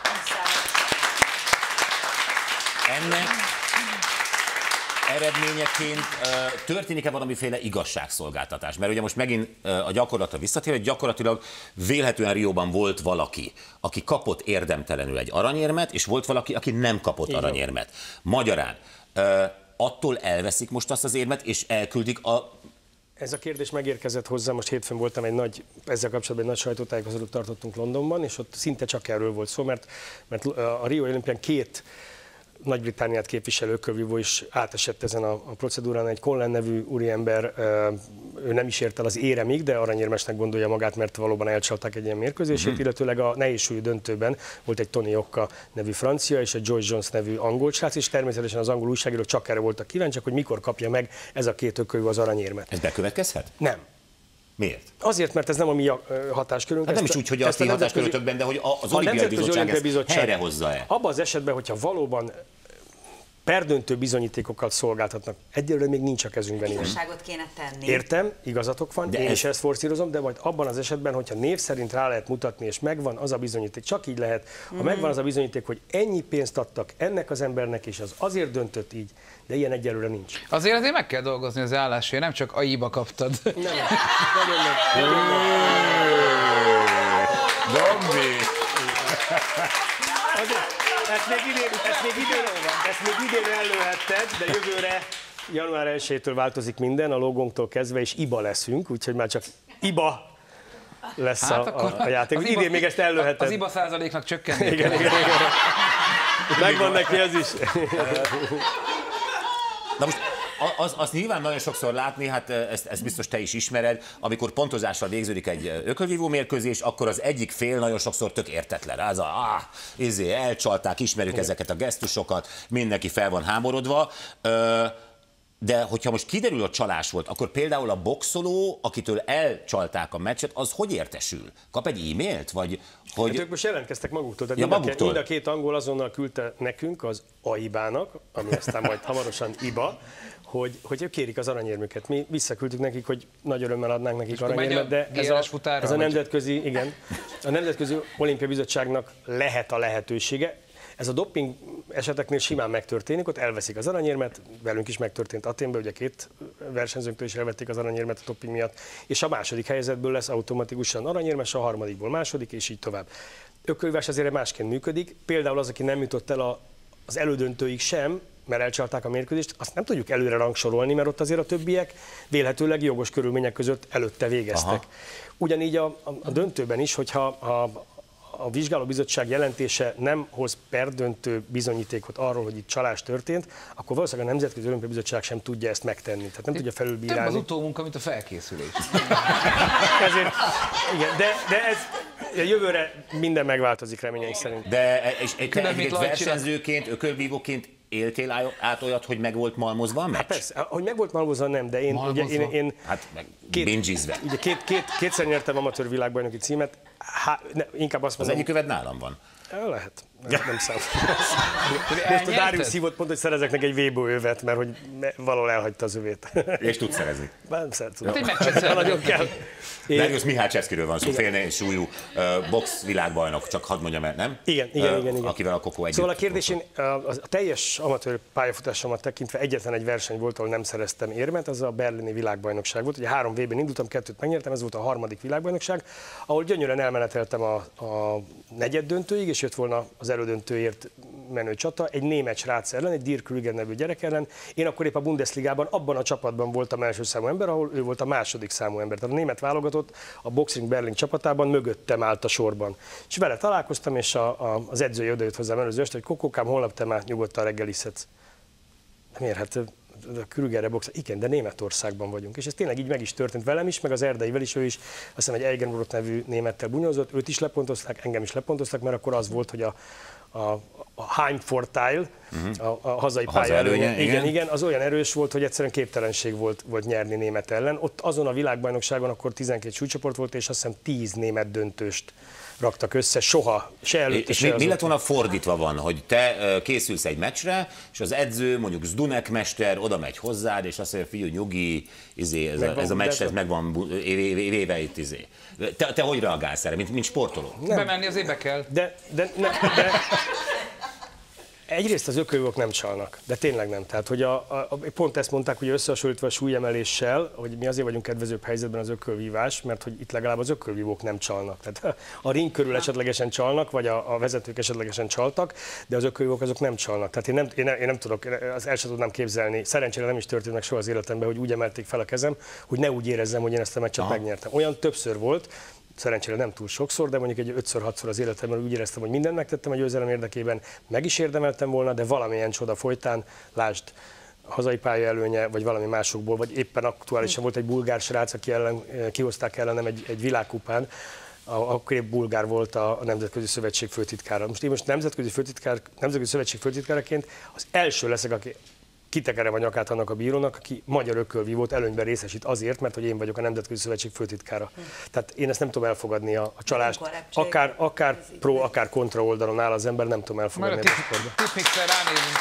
Ennek eredményeként történik-e valamiféle igazságszolgáltatás? Mert ugye most megint a gyakorlatra visszatér, hogy gyakorlatilag vélhetően Rióban volt valaki, aki kapott érdemtelenül egy aranyérmet, és volt valaki, aki nem kapott aranyérmet. Magyarán attól elveszik most azt az érmet, és elküldik a... Ez a kérdés megérkezett hozzá, most hétfőn voltam ezzel kapcsolatban egy nagy sajtótájékoztatót tartottunk Londonban, és ott szinte csak erről volt szó, mert a Riói olimpián 2 Nagy-Britanniát képviselő ökölvívó is átesett ezen a procedúrán. Egy Conlan nevű úriember, ő nem is ért el az éremig, de aranyérmesnek gondolja magát, mert valóban elcsalták egy ilyen mérkőzését, illetőleg a nehézsúlyú döntőben volt egy Tony Okka nevű francia és egy Joyce Jones nevű angol srác, és természetesen az angol újságírók csak erre voltak kíváncsiak, hogy mikor kapja meg ez a 2 ökölvívó az aranyérmet. Ez bekövetkezhet? Nem. Miért? Azért, mert ez nem a mi hatáskörünk. Hát nem is úgy, hogy a ti hatáskörötökben, de hogy az olimpiai bizottság ezt helyrehozza-e? Abban az esetben, hogyha valóban perdöntő bizonyítékokat szolgáltatnak. Egyelőre még nincs a kezünkben ilyen. Igazságot kéne tenni. Értem, igazatok van, én is ezt forszírozom, de majd abban az esetben, hogyha név szerint rá lehet mutatni, és megvan az a bizonyíték, csak így lehet, ha megvan az a bizonyíték, hogy ennyi pénzt adtak ennek az embernek, és az azért döntött így, de ilyen egyelőre nincs. Azért meg kell dolgozni az állásért, nem csak AI-ba kaptad. Nem, nagyon Dombi! Ezt még idén előhetted, de jövőre január 1-től változik minden, a logónktól kezdve, és IBA leszünk, úgyhogy már csak IBA lesz a játék. Idén még ezt előheted. Az IBA százaléknak csökkenni. Igen. Megvan neki ez is. Na most azt nyilván nagyon sokszor látni, hát ezt biztos te is ismered, amikor pontozással végződik egy ökölvívó mérkőzés, akkor az egyik fél nagyon sokszor tök értetlen. Az elcsalták, ismerjük ezeket a gesztusokat, mindenki fel van háborodva. De hogyha most kiderül, a csalás volt, akkor például a boxoló, akitől elcsalták a meccset, az hogy értesül? Kap egy e-mailt? Vagy hogy... Hát ők most jelentkeztek maguktól. Tehát Ja, mind a két angol azonnal küldte nekünk, az AIBA-nak, ami aztán majd hamarosan IBA, hogy ők kérik az aranyérmüket. Mi visszaküldtük nekik, hogy nagy örömmel adnánk nekik aranyérmet, de ez a nemzetközi, igen, a Nemzetközi Olimpiai Bizottságnak lehet a lehetősége. Ez a doping eseteknél simán megtörténik, ott elveszik az aranyérmet, velünk is megtörtént Athénben, ugye 2 versenyzőnktől is elvették az aranyérmet a doping miatt, és a második helyzetből lesz automatikusan aranyérmes, a harmadikból második, és így tovább. Ökölvívás azért másként működik, például az, aki nem jutott el az elődöntőig sem, mert elcsalták a mérkőzést, azt nem tudjuk előre rangsorolni, mert ott azért a többiek vélhetőleg jogos körülmények között előtte végeztek. Aha. Ugyanígy a döntőben is, hogyha a vizsgálóbizottság jelentése nem hoz perdöntő bizonyítékot arról, hogy itt csalás történt, akkor valószínűleg a Nemzetközi Olimpiai Bizottság sem tudja ezt megtenni. Tehát nem tudja felülbírálni. Több az utómunka, mint a felkészülés. Ezért, igen, de ez a jövőre minden megváltozik reményeink szerint. De egy versenyzőként, ökölvívóként éltél át olyat, hogy meg volt malmozva a meccs? Hát persze, hogy meg volt malmozva nem, de én hát meg bingizve. Kétszer nyertem amatőr világbajnoki címet, inkább azt mondom... Az egyik öved nálam van. Lehet. Nem számít. Most a Darius hívott pont, hogy szerezek neki egy Weibo övet, mert hogy valahol elhagyta az övét. És tudsz szerezni? Nem szeretem. Egy meccset nagyon kell. Darius Mihálycsevszkiről van szó, félnél súlyú box világbajnok, csak hadd mondjam el, nem? Igen. Akivel a Kokó együtt. Szóval a kérdés, én a teljes amatőr pályafutásomat tekintve egyetlen egy verseny volt, ahol nem szereztem érmet, az a berlini világbajnokság volt. Ugye 3 V-ben indultam, 2-t megnyertem, ez volt a 3. világbajnokság, ahol gyönyörűen elmeneteltem a negyeddöntőig, és jött volna az elődöntőért menő csata, egy német srác ellen, egy Dirk Krüger nevű gyerek ellen. Én akkor épp a Bundesligában, abban a csapatban voltam első számú ember, ahol ő volt a második számú ember. Tehát a német válogatott a Boxing Berlin csapatában mögöttem állt a sorban. És vele találkoztam, és az edzője odajött hozzám előző este, hogy Kokókám, holnap te már nyugodtan reggelizhetsz. Miért? Hát a Krügerre boxol. Igen, de Németországban vagyunk. És ez tényleg így meg is történt velem is, meg az erdeivel is, ő is, azt hiszem egy Eigenbrot nevű némettel bunyózott, őt is lepontozták, engem is lepontoztak, mert akkor az volt, hogy a Heimvorteil, a hazai pálya előnye, igen, az olyan erős volt, hogy egyszerűen képtelenség volt nyerni német ellen. Ott azon a világbajnokságon akkor 12 súlycsoport volt, és azt hiszem 10 német döntőst raktak össze, soha, se előtt, és mi lett volna fordítva van, hogy te készülsz egy meccsre, és az edző, mondjuk Zdunek mester, oda megy hozzád, és azt mondja, fiú, nyugi, ez a meccs, ez megvan éve itt, Te hogy reagálsz erre, mint sportoló? Bemenni azért be kell. De egyrészt az ökölvívók nem csalnak, de tényleg nem. Tehát, hogy pont ezt mondták, hogy összehasonlítva a súlyemeléssel, hogy mi azért vagyunk kedvezőbb helyzetben az ökölvívás, mert hogy itt legalább az ökölvívók nem csalnak. Tehát a ring körül esetlegesen csalnak, vagy a vezetők esetlegesen csaltak, de az ökölvívók azok nem csalnak. Tehát én nem tudok, azt el sem tudnám képzelni. Szerencsére nem is történt meg soha az életemben, hogy úgy emelték fel a kezem, hogy ne úgy érezzem, hogy én ezt a meccset megnyertem. Olyan többször volt, szerencsére nem túl sokszor, de mondjuk egy 5-6-szor az életemben úgy éreztem, hogy mindent megtettem a győzelem érdekében, meg is érdemeltem volna, de valamilyen csoda folytán, lásd, hazai pálya előnye, vagy valami másokból, vagy éppen aktuálisan volt egy bulgár srác, aki ellen kihozták ellenem egy világkupán, akkor épp bulgár volt a Nemzetközi Szövetség főtitkára. Most én Nemzetközi Szövetség főtitkáraként az első leszek, aki kitekerem a nyakát annak a bírónak, aki magyar ökölvívót előnyben részesít azért, mert hogy én vagyok a Nemzetközi Szövetség főtitkára. Tehát én ezt nem tudom elfogadni, a csalást, akár pro, akár kontra oldalon áll az ember, nem tudom elfogadni. Majd a tipmixre ránézünk.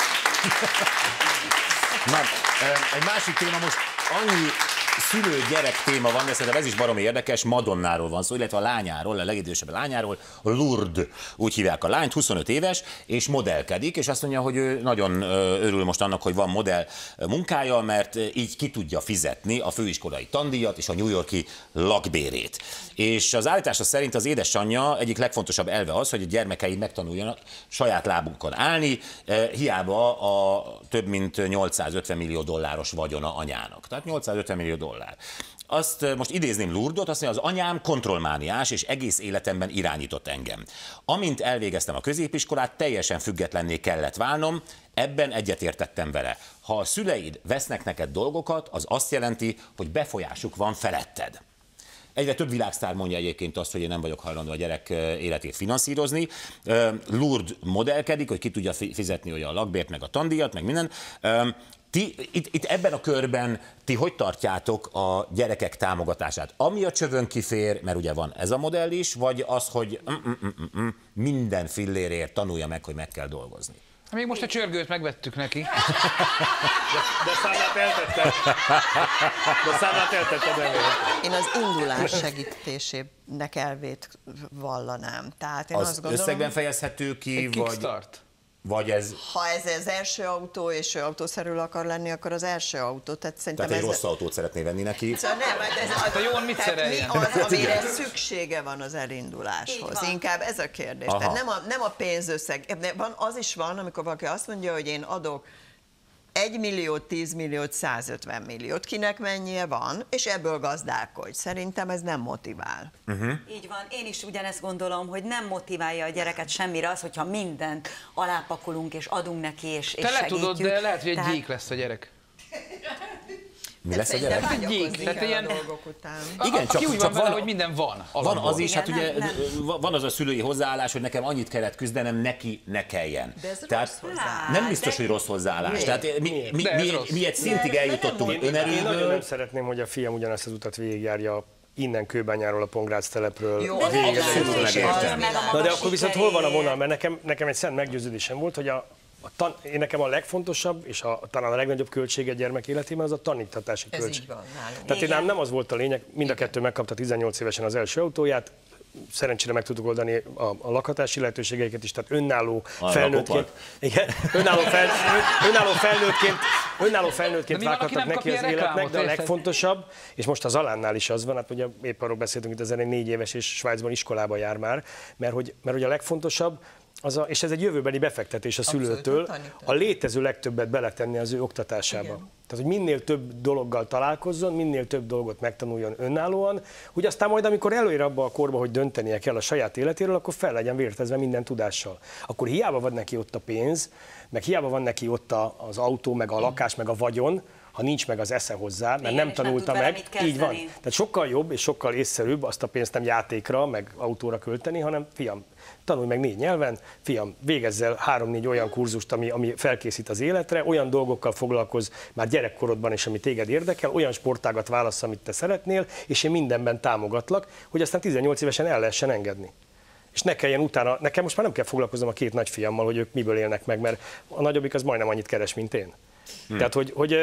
Na, egy másik téma most annyi szülő-gyerek téma van, de szerintem ez is baromi érdekes, Madonnáról van szó, illetve a lányáról, a legidősebb lányáról, Lourdes, úgy hívják a lányt, 25 éves, és modellkedik, és azt mondja, hogy ő nagyon örül most annak, hogy van modell munkája, mert így ki tudja fizetni a főiskolai tandíjat és a New York-i lakbérét. És az állítása szerint az édesanyja egyik legfontosabb elve az, hogy a gyermekei megtanuljanak saját lábukon állni, hiába a több mint 850 millió dolláros vagyona anyának. Tehát 850 millió dollár. Azt most idézném Lourdesot, azt mondja, az anyám kontrollmániás, és egész életemben irányított engem. Amint elvégeztem a középiskolát, teljesen függetlenné kellett válnom, ebben egyetértettem vele. Ha a szüleid vesznek neked dolgokat, az azt jelenti, hogy befolyásuk van feletted. Egyre több világsztár mondja egyébként azt, hogy én nem vagyok hajlandó a gyerek életét finanszírozni. Lourdes modellkedik, hogy ki tudja fizetni olyan a lakbért, meg a tandíjat, meg minden. Itt ebben a körben ti hogy tartjátok a gyerekek támogatását? Ami a csövön kifér, mert ugye van ez a modell is, vagy az, hogy minden fillérért tanulja meg, hogy meg kell dolgozni? Még most a csörgőt megvettük neki. De számlát eltetted. Én az indulás segítésének elvét vallanám. Tehát én Az azt gondolom, összegben fejezhető ki, vagy ez... ha ez az első autó, és ő autószerű akar lenni, akkor az első autó. Tehát szerintem Tehát egy rossz autót szeretné venni neki. Szóval nem, Hát a jól mit szereljen? mi az, amire szükssége van az elinduláshoz? Inkább ez a kérdés. Tehát nem a pénzösszeg. Az is van, amikor valaki azt mondja, hogy én adok 1 milliót, 10 milliót, 150 milliót. Kinek mennyie van, és ebből gazdálkodj. Szerintem ez nem motivál. Így van, én is ugyanezt gondolom, hogy nem motiválja a gyereket semmire az, hogyha mindent alápakolunk és adunk neki és segítjük. Te le tudod, de lehet, hogy egy gyík lesz a gyerek. Mi lesz a gyerek? Egy gyík, tehát ilyen... dolgok után. Igen, Aki úgy van vele, van, hogy minden van. van az is, Igen, hát ugye nem. van az a szülői hozzáállás, hogy nekem annyit kellett küzdenem, neki ne kelljen. De ez Tehát rossz hozzáállás. nem biztos, hogy rossz hozzáállás. Tehát mi egy szintig eljutottunk Én nagyon önerőből. nem szeretném, hogy a fiam ugyanezt az utat végigjárja innen Kőbányáról, a Pongrác telepről. Jó, végig az abszolút egész megértem. útig. Na de akkor viszont hol van a vonal? Mert nekem egy szent meggyőződésem volt, hogy nekem a legfontosabb, és talán a legnagyobb költség egy gyermek életében az a tanítatási Ez költség. így van nálunk. Tehát én nem az volt a lényeg, mind a kettő megkapta 18 évesen az első autóját, szerencsére meg tudtuk oldani a lakhatási lehetőségeiket is, tehát önálló felnőttként, igen, önálló felnőttként vághattak neki az életnek, de a legfontosabb, és most az Alánnál is az van, hát ugye épp arról beszéltünk itt, az 4 éves és Svájcban iskolába jár már, mert hogy a legfontosabb, és ez egy jövőbeni befektetés a szülőtől, a létező legtöbbet beletenni az ő oktatásába. Igen. Tehát, hogy minél több dologgal találkozzon, minél több dolgot megtanuljon önállóan, hogy aztán majd, amikor előér abba a korba, hogy döntenie kell a saját életéről, akkor fel legyen vértezve minden tudással. Akkor hiába van neki ott a pénz, meg hiába van neki ott az autó, meg a lakás, meg a vagyon, ha nincs meg az esze hozzá, mert nem tanulta meg, így van. Tehát sokkal jobb és sokkal észszerűbb azt a pénzt nem játékra, meg autóra költeni, hanem fiam, tanulj meg 4 nyelven, fiam, végezz el 3-4 olyan kurzust, ami felkészít az életre, olyan dolgokkal foglalkozz már gyerekkorodban is, ami téged érdekel, olyan sportágat válassz, amit te szeretnél, és én mindenben támogatlak, hogy aztán 18 évesen el lehessen engedni. És ne kelljen utána, nekem most már nem kell foglalkoznom a 2 nagyfiammal, hogy ők miből élnek meg, mert a nagyobbik az majdnem annyit keres, mint én. Tehát,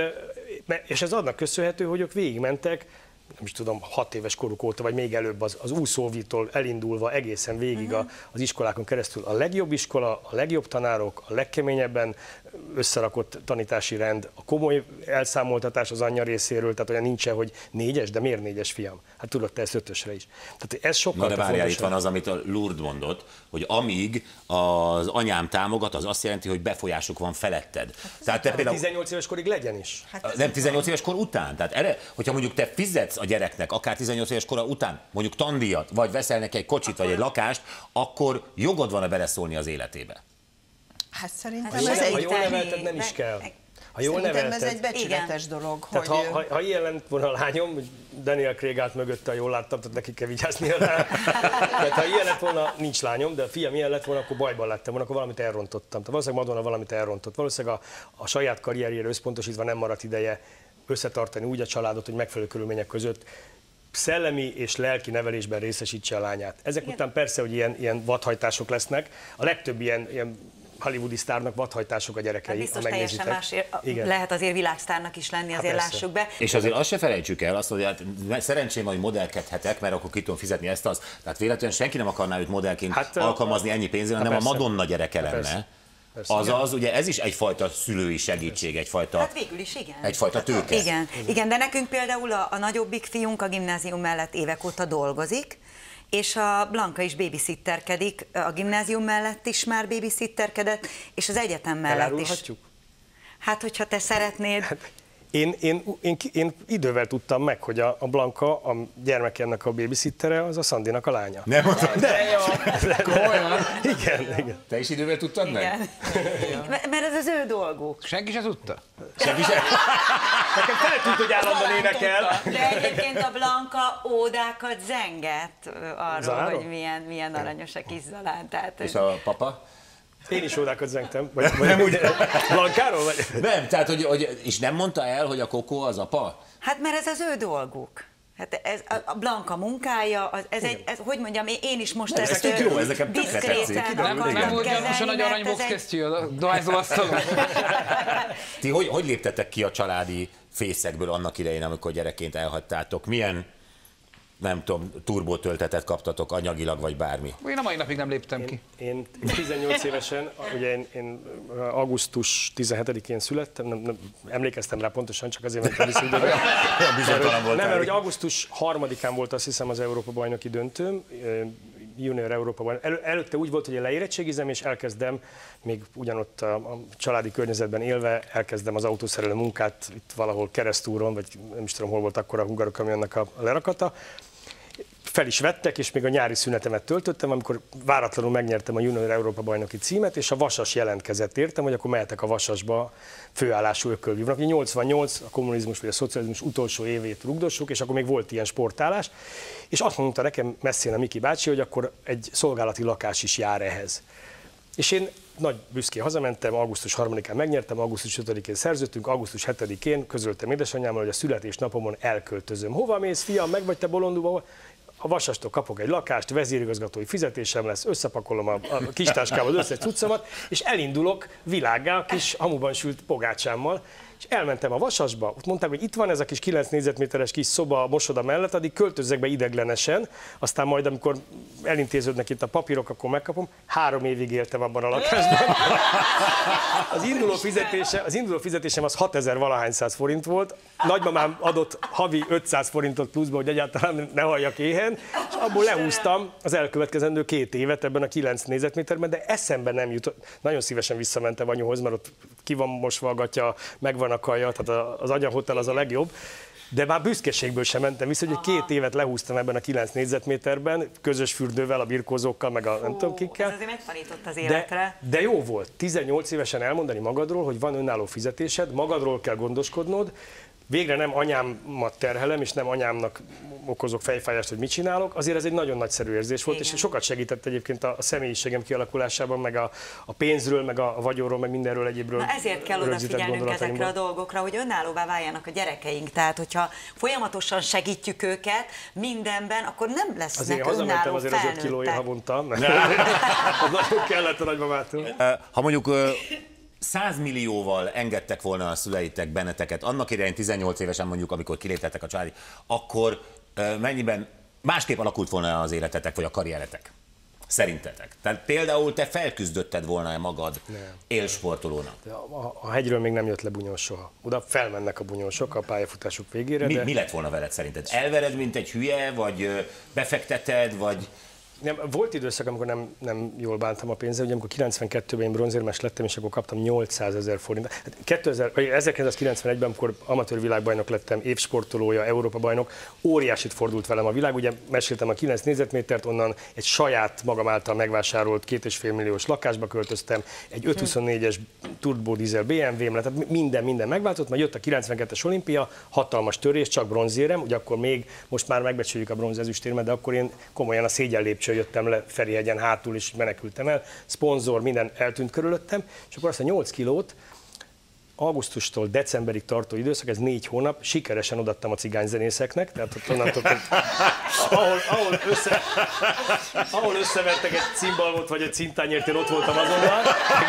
és ez annak köszönhető, hogy ők végigmentek, nem is tudom, 6 éves koruk óta, vagy még előbb az úszóvitól elindulva egészen végig az iskolákon keresztül. A legjobb iskola, a legjobb tanárok, a legkeményebben összerakott tanítási rend, a komoly elszámoltatás az anyja részéről, tehát olyan nincsen, hogy 4-es, de miért 4-es fiam? Hát tudod, te ezt 5-ösre is. Tehát ez sokkal. Na de várjál, itt van az, amit a Lourdes mondott, hogy amíg az anyám támogat, az azt jelenti, hogy befolyásuk van feletted. Tehát te például 18 éves korig legyen is. nem 18 éves kor után. Tehát erre, hogyha mondjuk te fizetsz a gyereknek, akár 18 éves kora után, mondjuk tandíjat, vagy veszel neki egy kocsit, vagy egy lakást, akkor jogod van beleszólni az életébe. Hát szerintem Ha jól nevelted, nem is kell. Ha jól Szerintem ez nevelted, egy becsületes dolog, hogy... Tehát ha ilyen lett volna a lányom, hogy Daniel Craig állt mögötte, jól láttam, tehát neki kell vigyázni rá. Tehát ha ilyen lett volna, nincs lányom, de a fiam ilyen lett volna, akkor bajban lettem volna, akkor valamit elrontottam. Tehát valószínűleg Madonna valamit elrontott. Valószínűleg a saját karrierjére összpontosítva nem maradt ideje összetartani úgy a családot, hogy megfelelő körülmények között szellemi és lelki nevelésben részesítse a lányát. Ezek után persze, hogy ilyen vadhajtások lesznek. A legtöbb ilyen hollywoodi sztárnak vadhajtások a gyerekei, biztos ha teljesen megnézitek. más, lehet azért világsztárnak is lenni, azért persze. lássuk be. És azért azt se felejtsük el, azt, hogy hát szerencsém, hogy modellkedhetek, mert akkor ki tudom fizetni ezt-azt. Tehát véletlenül senki nem akarná őt modellként alkalmazni ennyi pénzért, hanem a Madonna gyereke lenne. Azaz, ugye ez is egyfajta szülői segítség, egyfajta, hát végül is igen. Egyfajta tőke. Igen, de nekünk például a nagyobbik fiunk a gimnázium mellett évek óta dolgozik, és a Blanka is babysitterkedik, a gimnázium mellett is már babysitterkedett, és az egyetem mellett is. Hát, hogyha te szeretnéd. Én idővel tudtam meg, hogy a Blanka, a gyermekemnek a babysittere, az a Szandinak a lánya. Nem mondtad? Komolyan? Igen. Te is idővel tudtad meg? Mert ez az ő dolguk. Senki se tudta? Senki se. Nekem feltűnt, hogy állandóan énekel. De egyébként a Blanka ódákat zenget arról, Zára? hogy milyen aranyos a kis Zalán. Tehát És a papa? Én is ódákat zengtem. Nem úgy. Blankáról vagy? Nem, tehát, és nem mondta el, hogy a Coco az apa? Hát mert ez az ő dolguk. Hát ez a Blanka munkája, hogy mondjam, én is most ezt jó, ez nekem tökre tetszik. Nem volt gyanús a nagy aranyboxkesztyű a dohányzóasztalon? Ti hogy léptetek ki a családi fészekből annak idején, amikor gyerekként elhagytátok? Milyen, nem tudom, turbótöltetet kaptatok anyagilag, vagy bármi? Én a mai napig nem léptem ki. Én 18 évesen, ugye én augusztus 17-én születtem, nem emlékeztem rá pontosan, csak azért mentem vissza időben. Nem, mert hogy augusztus 3-án volt, azt hiszem, az Európa-bajnoki döntőm, junior Európa-bajnok. Előtte úgy volt, hogy én leérettségizem, és elkezdem, még ugyanott a családi környezetben élve, elkezdem az autószerelő munkát, itt valahol Keresztúron, vagy nem is tudom, hol volt akkor a hungarokamionnak a lerakata. Fel is vettek, és még a nyári szünetemet töltöttem, amikor váratlanul megnyertem a junior Európa-bajnoki címet, és a Vasas jelentkezett értem, hogy akkor mehetek a Vasasba főállású ökölvívónak. 88, a kommunizmus vagy a szocializmus utolsó évét rugdossuk, és akkor még volt ilyen sportállás, és azt mondta nekem messzén a Miki bácsi, hogy akkor egy szolgálati lakás is jár ehhez. És én nagy büszkén hazamentem, augusztus 3-án megnyertem, augusztus 5-én szerződtünk, augusztus 7-én közöltem édesanyámmal, hogy a születésnapomon elköltözöm. Hova mész, fiam, meg vagy te bolondulva? A Vasastól kapok egy lakást, vezérigazgatói fizetésem lesz, összepakolom a kis táskával az összes cuccomat, és elindulok világgá a kis hamuban sült pogácsámmal, és elmentem a Vasasba, ott mondták, hogy itt van ez a kis 9 négyzetméteres kis szoba a mosoda mellett, addig költözzek be ideglenesen, aztán majd amikor elintéződnek itt a papírok, akkor megkapom. 3 évig éltem abban a lakásban. Az induló fizetésem az 6000 valahányszáz forint volt, nagymamám adott havi 500 forintot pluszba, hogy egyáltalán ne halljak éhen, és abból lehúztam az elkövetkezendő 2 évet ebben a 9 négyzetméterben, de eszembe nem jutott. Nagyon szívesen visszamentem anyuhoz, mert ott ki van mosva a gatya, megvan a kaja, tehát az anyahotel az a legjobb. De már büszkeségből sem mentem vissza, hogy 2 évet lehúztam ebben a 9 négyzetméterben, közös fürdővel, a birkózókkal, meg a nem tudom kikkel. Ez azért megtanított az életre. De jó volt 18 évesen elmondani magadról, hogy van önálló fizetésed, magadról kell gondoskodnod, végre nem anyámat terhelem, és nem anyámnak okozok fejfájást, hogy mit csinálok, azért ez egy nagyon nagyszerű érzés volt, és sokat segített egyébként a személyiségem kialakulásában, meg a pénzről, meg a vagyonról, meg mindenről egyébről. Na ezért kell odafigyelnünk ezekre a dolgokra, hogy önállóvá váljanak a gyerekeink. Tehát, hogyha folyamatosan segítjük őket mindenben, akkor nem lesznek önálló azért az 5 kilóért havonta, mert az nagyon kellett a nagymamától. Ha mondjuk 100 millióval engedtek volna a szüleitek benneteket, annak idején 18 évesen mondjuk, amikor kiléptetek a családi, akkor mennyiben másképp alakult volna az életetek, vagy a karrieretek? Szerintetek? Tehát például te felküzdötted volna-e magad élsportolónak? A hegyről még nem jött le bunyós soha. Oda felmennek a bunyósok a pályafutásuk végére. Mi lett volna veled szerinted? Elvered, mint egy hülye, vagy befekteted, vagy... Nem, volt időszak, amikor nem jól bántam a pénzzel, ugye amikor 92-ben én bronzérmes lettem, és akkor kaptam 800 000 forintot. 1991-ben, amikor amatőr világbajnok lettem, évsportolója, Európa-bajnok, óriásit fordult velem a világ. Ugye meséltem a 9 négyzetmétert, onnan egy saját magam által megvásárolt 2,5 milliós lakásba költöztem, egy 524-es turbodiesel BMW-m lett, tehát minden megváltozott, majd jött a 92-es olimpia, hatalmas törés, csak bronzérem, ugye akkor még, most már megbecsüljük a bronzezüstérmet, de akkor én komolyan a szégyenlépcsőn jöttem le Ferihegyen hátul, és menekültem el, szponzor, minden eltűnt körülöttem, és akkor azt a 8 kilót augusztustól decemberig tartó időszak, ez 4 hónap, sikeresen odaadtam a cigányzenészeknek, tehát ott onnantól, ahol összevertek egy cimbalmot vagy egy cintányért, én ott voltam azonnal.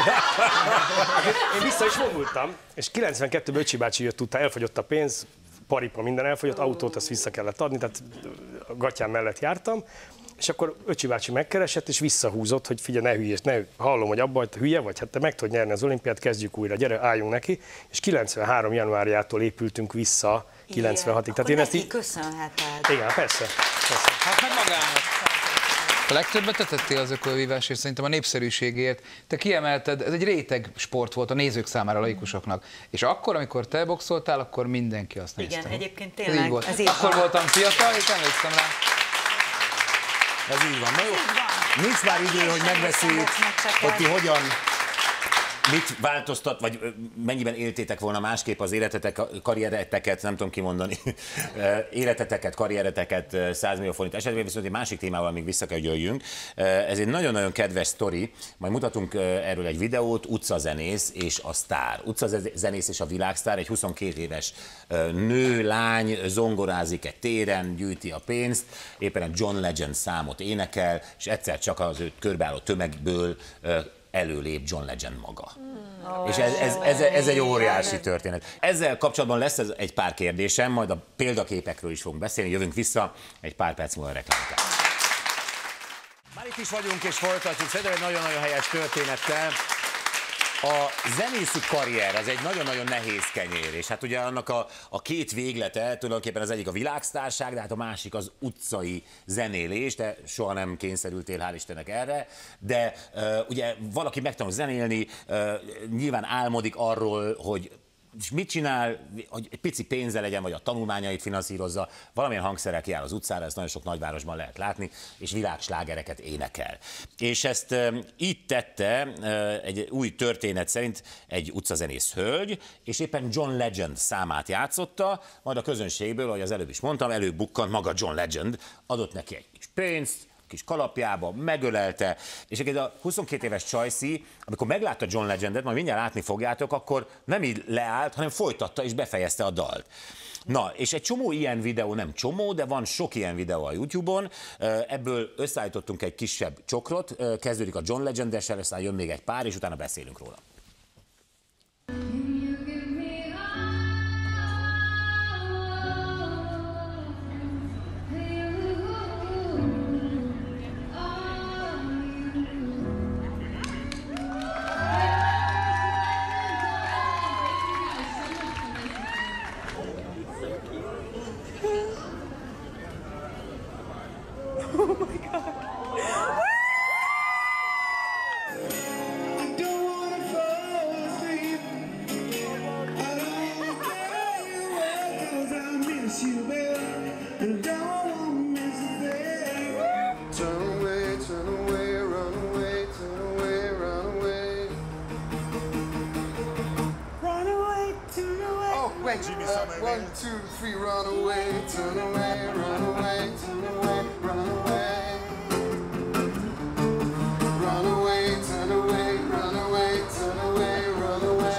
Én vissza is vonultam, és 92-ben Öcsi bácsi jött utána, elfogyott a pénz, paripa, minden elfogyott, autót azt vissza kellett adni, tehát a gatyám mellett jártam, és akkor Öcsi bácsi megkeresett, és visszahúzott, hogy figyelj, ne hülyés, hallom, hogy abba, hogy te hülye vagy, hát te meg tudod nyerni az olimpiát, kezdjük újra, gyere, álljunk neki, és 93. januárjától épültünk vissza 96-ig. Tehát én ezt így köszönheted. Igen, persze. Hát meg magának. A legtöbbet te tettél az ökölvívásért, szerintem a népszerűségért. Te kiemelted, ez egy réteg sport volt a nézők számára, a laikusoknak. És akkor, amikor te boxoltál, akkor mindenki azt nézte. Igen, egyébként tényleg. Így volt. Akkor voltam fiatal, és emlékszem rá. Ez így van. Na jó, nincs már idő, hogy megbeszéljük, hogy ti hogyan mit változtat, vagy mennyiben éltétek volna másképp az életetek, karriereteket, nem tudom kimondani, életeteket, karriereteket 100 millió forint esetben, viszont egy másik témával még vissza kell jöjjünk. Ez egy nagyon-nagyon kedves sztori, majd mutatunk erről egy videót, utcazenész és a sztár. Utcazenész és a világsztár, egy 22 éves nő, lány zongorázik egy téren, gyűjti a pénzt, éppen egy John Legend számot énekel, és egyszer csak az őt körbeálló tömegből előlép John Legend maga. És ez egy óriási történet. Ezzel kapcsolatban lesz egy pár kérdésem, majd a példaképekről is fogunk beszélni, jövünk vissza egy pár perc múlva a reklám után. Már itt is vagyunk és folytatjuk, szerintem egy nagyon-nagyon helyes történettel. A zenészi karrier az egy nagyon-nagyon nehéz kenyér, és hát ugye annak a két véglete, tulajdonképpen az egyik a világsztárság, de hát a másik az utcai zenélés, de soha nem kényszerültél, hál' Istennek erre, de ugye valaki megtanul zenélni, nyilván álmodik arról, hogy és mit csinál, hogy egy pici pénze legyen, vagy a tanulmányait finanszírozza, valamilyen hangszerrel kiáll az utcára, ezt nagyon sok nagyvárosban lehet látni, és világslágereket énekel. És ezt így tette egy új történet szerint egy utcazenész hölgy, és éppen John Legend számát játszotta, majd a közönségből, ahogy az előbb is mondtam, előbukkant maga John Legend, adott neki egy kis pénzt, kis kalapjába, megölelte, és egy a 22 éves Csajci, amikor meglátta John Legendet, majd mindjárt látni fogjátok, akkor nem így leállt, hanem folytatta és befejezte a dalt. Na, és egy csomó ilyen videó, nem csomó, de van sok ilyen videó a YouTube-on, ebből összeállítottunk egy kisebb csokrot, kezdődik a John Legend-essel, aztán jön még egy pár, és utána beszélünk róla. Jimmy Summer. 1, 2, 3, run away, turn away, run away, turn away, run away. Run away, turn away, run away, turn away, run away.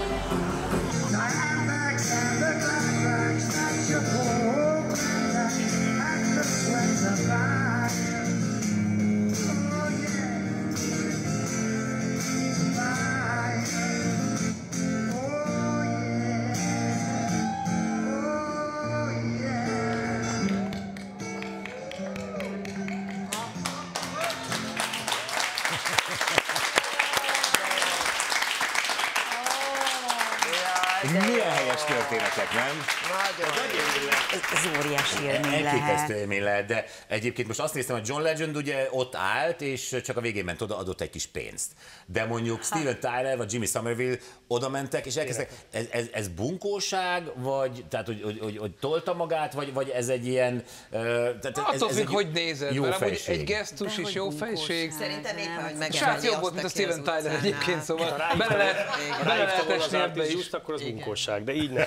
Milyen helyes történetek, nem? Ez óriási élmény lehet. Elképesztő élmény lehet, de egyébként most azt néztem, hogy John Legend ugye ott állt, és csak a végén ment oda, adott egy kis pénzt. De mondjuk Steven Tyler vagy Jimmy Somerville oda mentek, és elkezdtek. Ez bunkóság, vagy tehát, hogy tolta magát, vagy ez egy ilyen... Attól függ, hogy nézed, jó mert fejség. egy gesztus is jó fejség. Szerintem éppen, hogy megemeli Srác jobb volt, mint a Steven Tyler egyébként, szóval bele lehet esni ebbe is. Akkor az bunkóság, de így nem.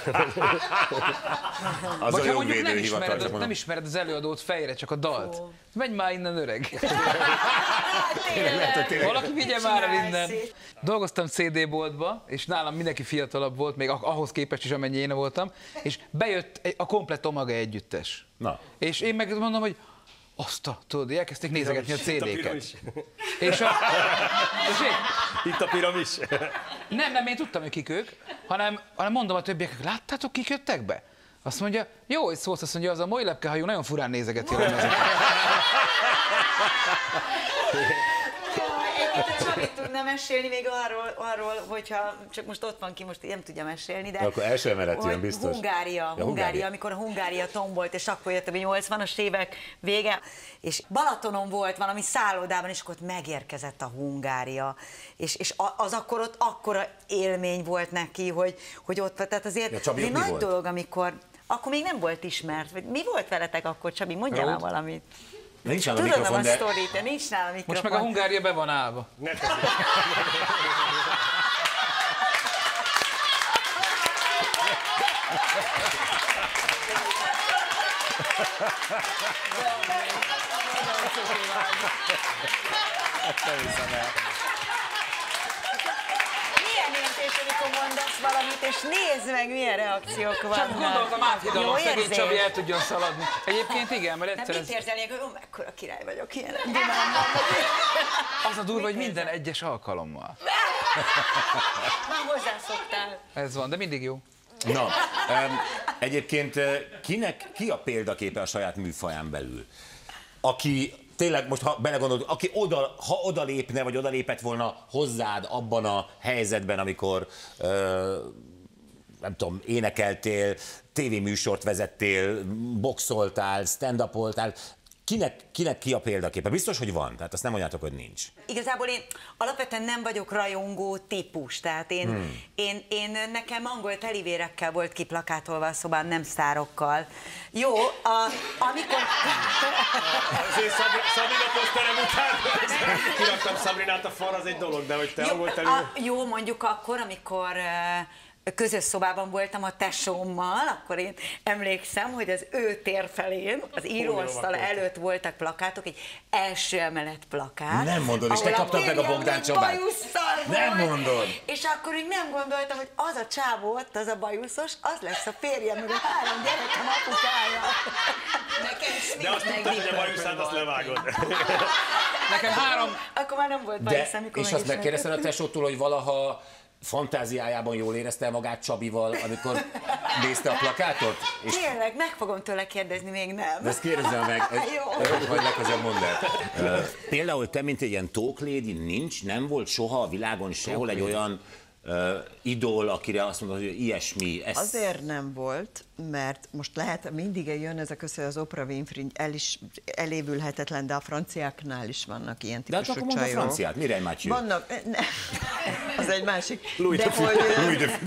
Az vagy a ha mondjuk jogvédőhivatal. nem ismered az előadót fejre, csak a dalt. Menj már innen, öreg! Valaki vigye már el innen! Dolgoztam CD-boltba, és nálam mindenki fiatalabb volt, még ahhoz képest is, amennyi én voltam, és bejött a komplett Omaga együttes. Na. És én meg mondom, hogy tudod, elkezdték nézegetni a CD-ket. És itt a piramis. Nem, én tudtam, hogy kik ők, hanem mondom a többieknek, láttátok, kik jöttek be? Azt mondja, jó, hogy szólsz, azt mondja, az a moly lepkehajú nagyon furán nézegeti a lemezeket. Csabi tudna mesélni még arról, hogyha csak most ott van ki, most nem tudja mesélni, de... Akkor első emelet jön biztos. Hungária, amikor a Hungária tombolt, és akkor jött a 80-as évek vége, és Balatonon volt valami szállodában, és akkor ott megérkezett a Hungária, és az akkor ott akkora élmény volt neki, hogy ott, tehát azért egy nagy dolog, amikor... Akkor még nem volt ismert, vagy mi volt veletek akkor, Csabi, mondjál már valamit. Nincs nála a mikrofon, de... Sztorit, nincs nála a mikrofon. Most meg a Hungária be van állva. Milyen érzés, amikor mondasz valamit, és nézd meg, milyen reakciók vannak. Csak gondoltam áthidalom, Jó szegény érzés? Csabi el tudjon szaladni. Egyébként igen, mert Nem, egyszer mit érzelnék, hogy mekkora király vagyok, ilyen az a durva, hogy minden egyes alkalommal. Már hozzászoktál. Ez van, de mindig jó. Na, egyébként ki a példaképe a saját műfaján belül? Aki tényleg most, ha belegondolod, aki ha odalépne, vagy odalépett volna hozzád abban a helyzetben, amikor nem tudom, énekeltél, tévéműsort vezettél, boxoltál, stand-upoltál, kinek ki a példaképe? Biztos, hogy van, tehát azt nem mondjátok, hogy nincs. Igazából én alapvetően nem vagyok rajongó típus, tehát én nekem angol telivérekkel volt kiplakátolva a szobám, nem sztárokkal. Jó, amikor... Azért Szabrina poszterem után kiraktam Szabrinát a fal, az egy dolog, de hogy te angol jó, mondjuk akkor, amikor közös szobában voltam a tesómmal, akkor én emlékszem, hogy az ő tér felén, az íróasztal előtt voltak plakátok, egy első emelet plakát. Nem mondod, és te kaptad meg a Bogdán Csabát. Nem mondod. És akkor még nem gondoltam, hogy az a csávó ott, az a bajuszos, az lesz a férjem, meg a 3 gyerekem apukája. Nekem De azt tudtad, hogy a bajuszát azt levágod. Nekem 3... Akkor már nem volt bajusz, amikor és azt megkérdezted a tesótól, hogy valaha fantáziájában jól érezte magát Csabival, amikor nézte a plakátot? És tényleg, meg fogom tőle kérdezni, még nem. de ezt kérdezzem meg, Jó. hogy legközelebb mondd el. Például te, mint egy ilyen talk lady, nem volt soha a világon sehol egy olyan idol, akire azt mondod, hogy ilyesmi. Azért nem volt, mert most lehet, mindig jön ez a köszön, az Oprah Winfrey elévülhetetlen, de a franciáknál is vannak ilyen De hát típusú akkor mondd a csajok. franciát, Mireille Mathieu. Vannak, az egy másik. Louis de hogy... Louis de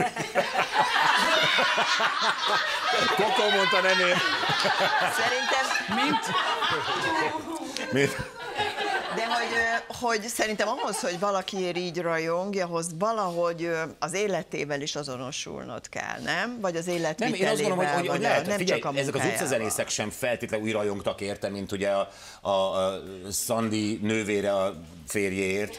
Kokó mondta, nem én. Szerintem... Mint? De hogy szerintem ahhoz, hogy valakiért így rajongja, ahhoz valahogy az életével is azonosulnod kell, nem? Vagy az Nem, életvitelével, én azt gondolom, hogy vagy lehet, nem figyelj, csak a ezek az munkájával. utcazenészek sem feltétlenül úgy rajongtak érte, mint ugye a Szandi nővére a férjéért.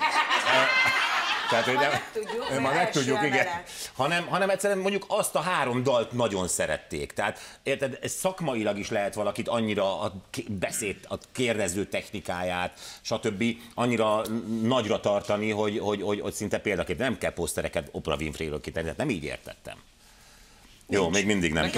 Tehát, hogy nem, tudjuk, ma megtudjuk, igen. emelet. Hanem egyszerűen mondjuk azt a 3 dalt nagyon szerették. Tehát érted, ez szakmailag is lehet valakit annyira a a kérdező technikáját, stb. Annyira nagyra tartani, hogy szinte példaként nem kell posztereket Oprah Winfreyről kitenni, tehát nem így értettem. Jó, még mindig nem.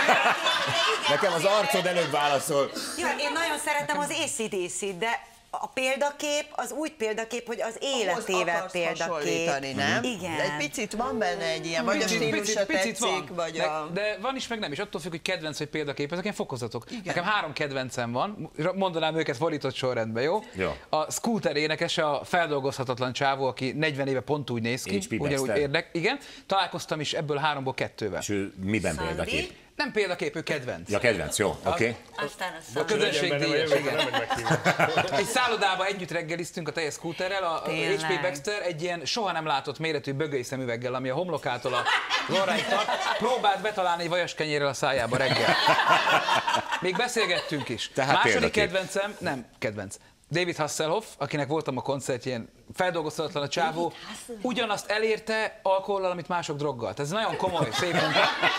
Nekem az arcod előbb válaszol. Ja, én nagyon szeretem az AC/DC-t, de a példakép az úgy példakép, hogy az életével példakép. Nem? Igen. De egy picit van benne egy ilyen, vagy a stílusa tetszik, van. vagy De van is, meg nem is. Attól függ, hogy kedvenc vagy példakép, ezek ilyen fokozatok. Igen. Nekem 3 kedvencem van, mondanám őket fordított sorrendben, jó? Jó. A Scooter énekese, a feldolgozhatatlan csávó, aki 40 éve pont úgy néz ki, H.P. ugyanúgy Baxter. Igen, találkoztam is ebből 3-ból 2-vel. És ő miben Szandi? példakép? Nem példakép, ő kedvenc. Ja, kedvenc, jó, oké. Aztán a A közönségdíjas, igen. Nem megy meghívni. Egy szállodába együtt reggeliztünk a teljes Scooterrel, a Tényleg? H.P. Baxter egy ilyen soha nem látott méretű bögöly szemüveggel, ami a homlokától a varráig tart, próbált betalálni egy vajaskenyérrel a szájába reggel. Még beszélgettünk is. Tehát Második példakép. kedvencem, nem kedvenc, David Hasselhoff, akinek voltam a koncertjén, feldolgozhatatlan a csávó, ugyanazt elérte alkohollal, amit mások droggal. Tehát ez nagyon komoly, szép munka.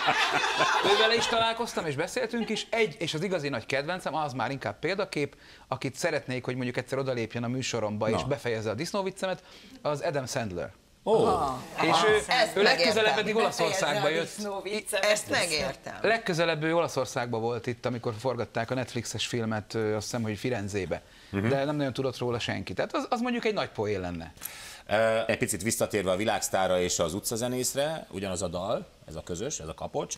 Ővele is találkoztam, és beszéltünk is. És az igazi nagy kedvencem, az már inkább példakép, akit szeretnék, hogy mondjuk egyszer odalépjen a műsoromba, és befejezze a disznóviccemet, az Adam Sandler. És ő legközelebb eddig Olaszországba jött. Ezt megértem. Legközelebb ő Olaszországba volt itt, amikor forgatták a Netflixes filmet, azt hiszem, hogy Firenzébe. De nem nagyon tudott róla senki. Tehát az mondjuk egy nagy poén lenne. Egy picit visszatérve a világsztárra és az utcazenészre, ugyanaz a dal, ez a közös, ez a kapocs.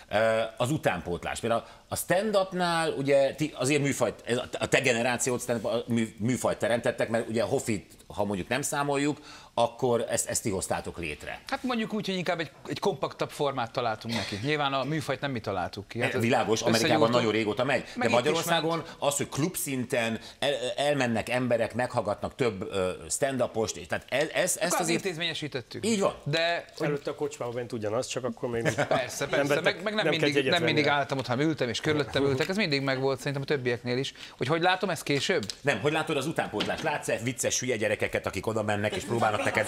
Az utánpótlás. Például a stand-upnál ugye ti azért műfajt, a te generációt stand-up műfajt teremtettek, mert ugye Hoffit ha mondjuk nem számoljuk, akkor ezt ti hoztátok létre. Hát mondjuk úgy, hogy inkább egy kompaktabb formát találtunk neki. Nyilván a műfajt nem mi találtuk ki. Hát világos, Amerikában nagyon régóta megy, de Magyarországon az, hogy klubszinten elmennek emberek, meghallgatnak több stand-upost, tehát ezt azért intézményesítettük. Így van. De előtte a kocsmában bent ugyanaz, csak akkor még persze, meg nem mindig álltam ott, hanem ültem és körülöttem ültek, ez mindig megvolt szerintem a többieknél is. Hogy látom ezt később? Nem, hogy látod az utánpótlást? Látsz-e vicces hülye gyerekeket, akik oda mennek és próbálnak neked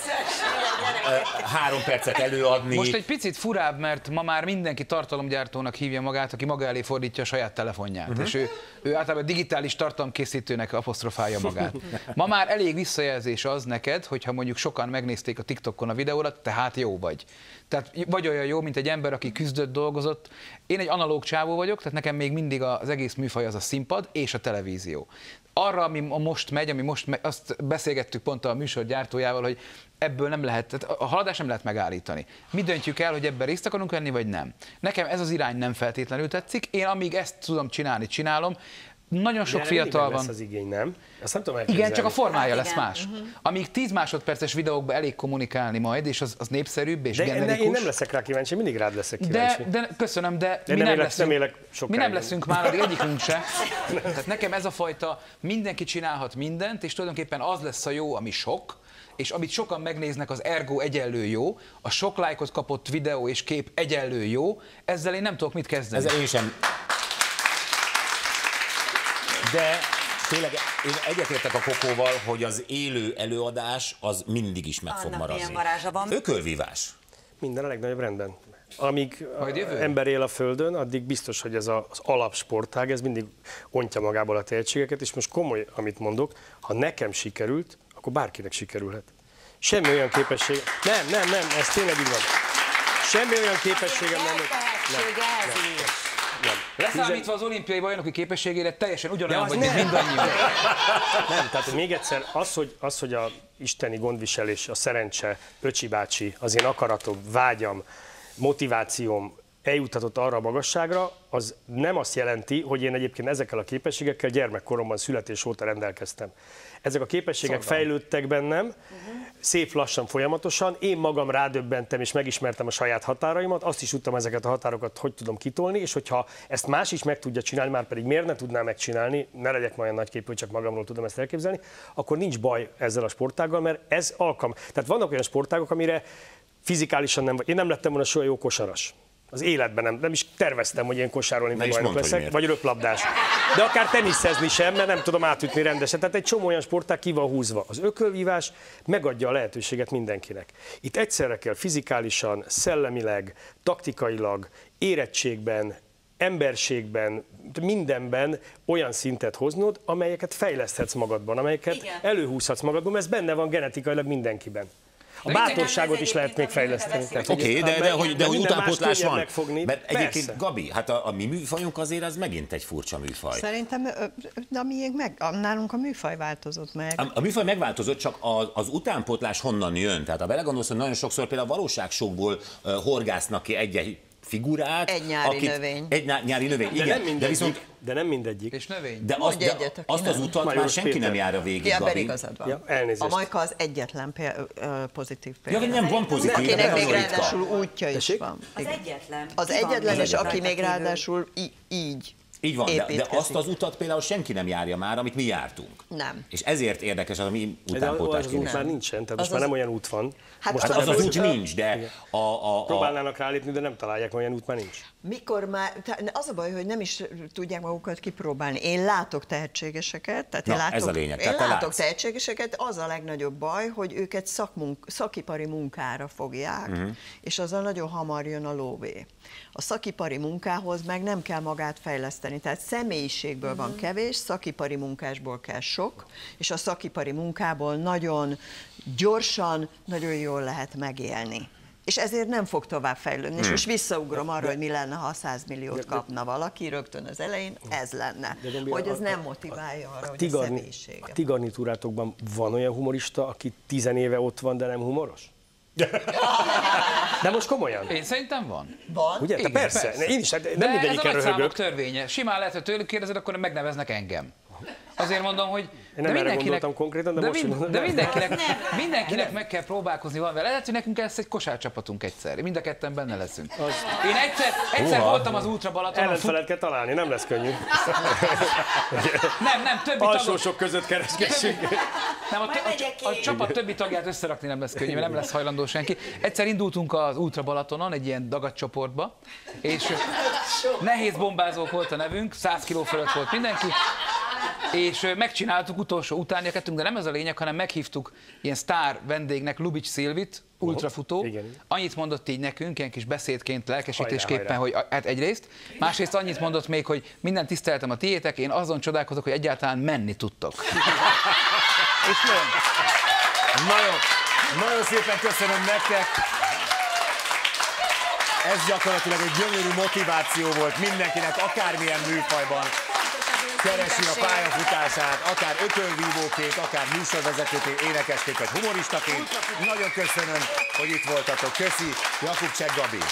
3 percet előadni? Most egy picit furább, mert ma már mindenki tartalomgyártónak hívja magát, aki maga elé fordítja a saját telefonját. És ő általában digitális tartalomkészítőnek apostrofálja magát. Ma már elég visszajelzés az neked, hogyha mondjuk sokan megnézték a TikTokon a videórat, tehát jó vagy. Tehát vagy olyan jó, mint egy ember, aki küzdött, dolgozott. Én egy analóg csávó vagyok, tehát nekem még mindig az egész műfaj az a színpad és a televízió. Arra, ami most megy, azt beszélgettük pont a műsor gyártójával, hogy ebből nem lehet, tehát a haladást nem lehet megállítani. Mi döntjük el, hogy ebben részt akarunk venni, vagy nem. Nekem ez az irány nem feltétlenül tetszik, én amíg ezt tudom csinálni, csinálom. Nagyon sok fiatal van. Lesz az igény, nem? Azt nem tudom elképzelni. Igen, csak a formája lesz más. Amíg 10 másodperces videókban elég kommunikálni majd, és az népszerűbb és generikus. Én nem leszek rá kíváncsi, mindig rád leszek kíváncsi. De köszönöm, de mi nem leszünk már, addig egyikünk se. Tehát nekem ez a fajta, mindenki csinálhat mindent, és tulajdonképpen az lesz a jó, ami sok, és amit sokan megnéznek, az ergo egyenlő jó, a sok lájkot kapott videó és kép egyenlő jó, ezzel én nem tudok mit kezdeni. Ezzel én sem. De tényleg én egyetértek a Kokóval, hogy az élő előadás az mindig is meg fog maradni. Milyen varázsa van. Ökölvívás. Minden a legnagyobb rendben. Amíg ember él a Földön, addig biztos, hogy ez az alapsportág, ez mindig ontja magából a tehetségeket, és most komoly, amit mondok, ha nekem sikerült, akkor bárkinek sikerülhet. Semmi olyan képesség... Nem, ez tényleg így van. Semmi olyan képességem nem... Leszámítva az olimpiai bajnoki képességére teljesen ugyanolyan vagy, mint mindannyian. Nem, tehát még egyszer az, hogy a isteni gondviselés, a szerencse, Öcsi bácsi, az én akaratom, vágyam, motivációm eljutatott arra a magasságra, az nem azt jelenti, hogy én egyébként ezekkel a képességekkel gyermekkoromban születés óta rendelkeztem. Ezek a képességek fejlődtek bennem, szép lassan, folyamatosan. Én magam rádöbbentem és megismertem a saját határaimat, azt is tudtam ezeket a határokat, hogy tudom kitolni, és hogyha ezt más is meg tudja csinálni, már pedig miért ne tudná megcsinálni, ne legyek majd olyan nagyképű, hogy csak magamról tudom ezt elképzelni, akkor nincs baj ezzel a sportággal, mert ez Tehát vannak olyan sportágok, amire fizikálisan nem vagy. Én nem lettem volna soha jó kosaras. Az életben nem is terveztem, hogy én kosárolni bajnok leszek, vagy röplabdás. De akár teniszezni sem, mert nem tudom átütni rendesen. Tehát egy csomó olyan sportág ki van húzva. Az ökölvívás megadja a lehetőséget mindenkinek. Itt egyszerre kell fizikálisan, szellemileg, taktikailag, érettségben, emberségben, mindenben olyan szintet hoznod, amelyeket fejleszthetsz magadban, amelyeket előhúzhatsz magadban, mert ez benne van genetikailag mindenkiben. A bátorságot is lehet még fejleszteni. Oké, de hogy utánpótlás van. Mert egyébként, Gabi, hát a mi műfajunk azért az megint egy furcsa műfaj. Szerintem nálunk a műfaj változott meg. A műfaj megváltozott, csak az utánpótlás honnan jön? Tehát ha belegondolsz, hogy nagyon sokszor például a valóságshow-ból horgásznak ki egy figurát. Egy nyári növény. Egy nyári növény, igen. De nem mindegyik. És növény. De azt az utat már senki nem járja végig, Gabi. Igazad van. Ja, elnézést. A Majka az egyetlen pozitív példa. Ja, nem van pozitív, akinek még nagyon ráadásul útja is van. Az egyetlen. Az egyetlen, és aki még ráadásul így van, de azt az utat például senki nem járja már, amit mi jártunk. Nem. És ezért érdekes az a mi utánpótlás. Az út már nincsen, tehát most már nem olyan út van. Hát most az út nincs, de próbálnának rálépni, de nem találják, olyan út már nincs. Mikor már, az a baj, hogy nem is tudják magukat kipróbálni. Én látok tehetségeseket, tehát ez a lényeg. Én látok tehetségeseket, az a legnagyobb baj, hogy őket szakipari munkára fogják, és azzal nagyon hamar jön a lóvé. A szakipari munkához meg nem kell magát fejleszteni, tehát személyiségből van kevés, szakipari munkásból kell sok, és a szakipari munkából nagyon gyorsan, nagyon jól lehet megélni. És ezért nem fog tovább fejlődni. És most visszaugrom arra, hogy mi lenne, ha 100 milliót kapna valaki rögtön az elején, ez lenne. Hogy ez nem motiválja arra, hogy a személyisége. A ti garnitúrátokban van olyan humorista, aki 10 éve ott van, de nem humoros? De most komolyan? Én szerintem van. Van? Ugye? Persze. Én is, nem de mindegyik ez a nagy számok röhögök. törvénye. Simán lehet, hogy tőlük kérdezed, akkor megneveznek engem. Azért mondom, hogy nem erre gondoltam konkrétan, de most mondom. De mindenkinek meg kell próbálkozni valamivel. Lehet, hogy nekünk lesz egy kosárcsapatunk egyszer. Mind a ketten benne leszünk. Én egyszer voltam az Ultra Balatonon. Ellenfelet kell találni, nem lesz könnyű. Nem, többi tagot. Alsósok között keresgessünk. Nem, a csapat többi tagját összerakni nem lesz könnyű, mert nem lesz hajlandó senki. Egyszer indultunk az Ultra Balatonon, egy ilyen dagadcsoportba, és nehéz bombázók volt a nevünk, 100 kiló fölött volt mindenki, és megcsináltuk utolsó utániakettünk, de nem ez a lényeg, hanem meghívtuk ilyen sztár vendégnek Lubics Szilvit, ultrafutó. Annyit mondott így nekünk, ilyen kis beszédként, lelkesítésképpen, hogy hát egyrészt, másrészt annyit mondott még, hogy minden tiszteltem a tiétek, én azon csodálkozok, hogy egyáltalán menni tudtok. És nagyon szépen köszönöm nektek. Ez gyakorlatilag egy gyönyörű motiváció volt mindenkinek, akármilyen műfajban keresi a pályafutását, akár ökölvívóként, akár műsorvezetőként, énekesként, vagy humoristaként. Nagyon köszönöm, hogy itt voltatok. Köszi, Jakubcsek Gabi.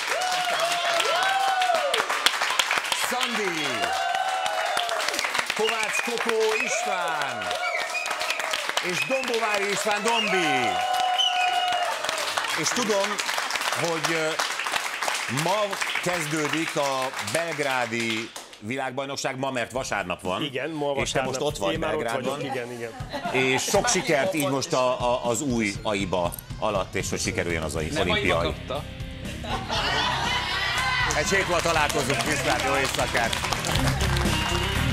Szandi. Kovács Kokó István. És Dombovári István Dombi. És tudom, hogy ma kezdődik a belgrádi világbajnokság, ma, mert vasárnap van. Igen, ma vasárnap. És te most ott vagy Belgrádban. Igen. És sok sikert így most az új AIBA alatt, és hogy sikerüljön az olimpiai. Egy hét múlva találkozunk, viszlát, jó éjszakát!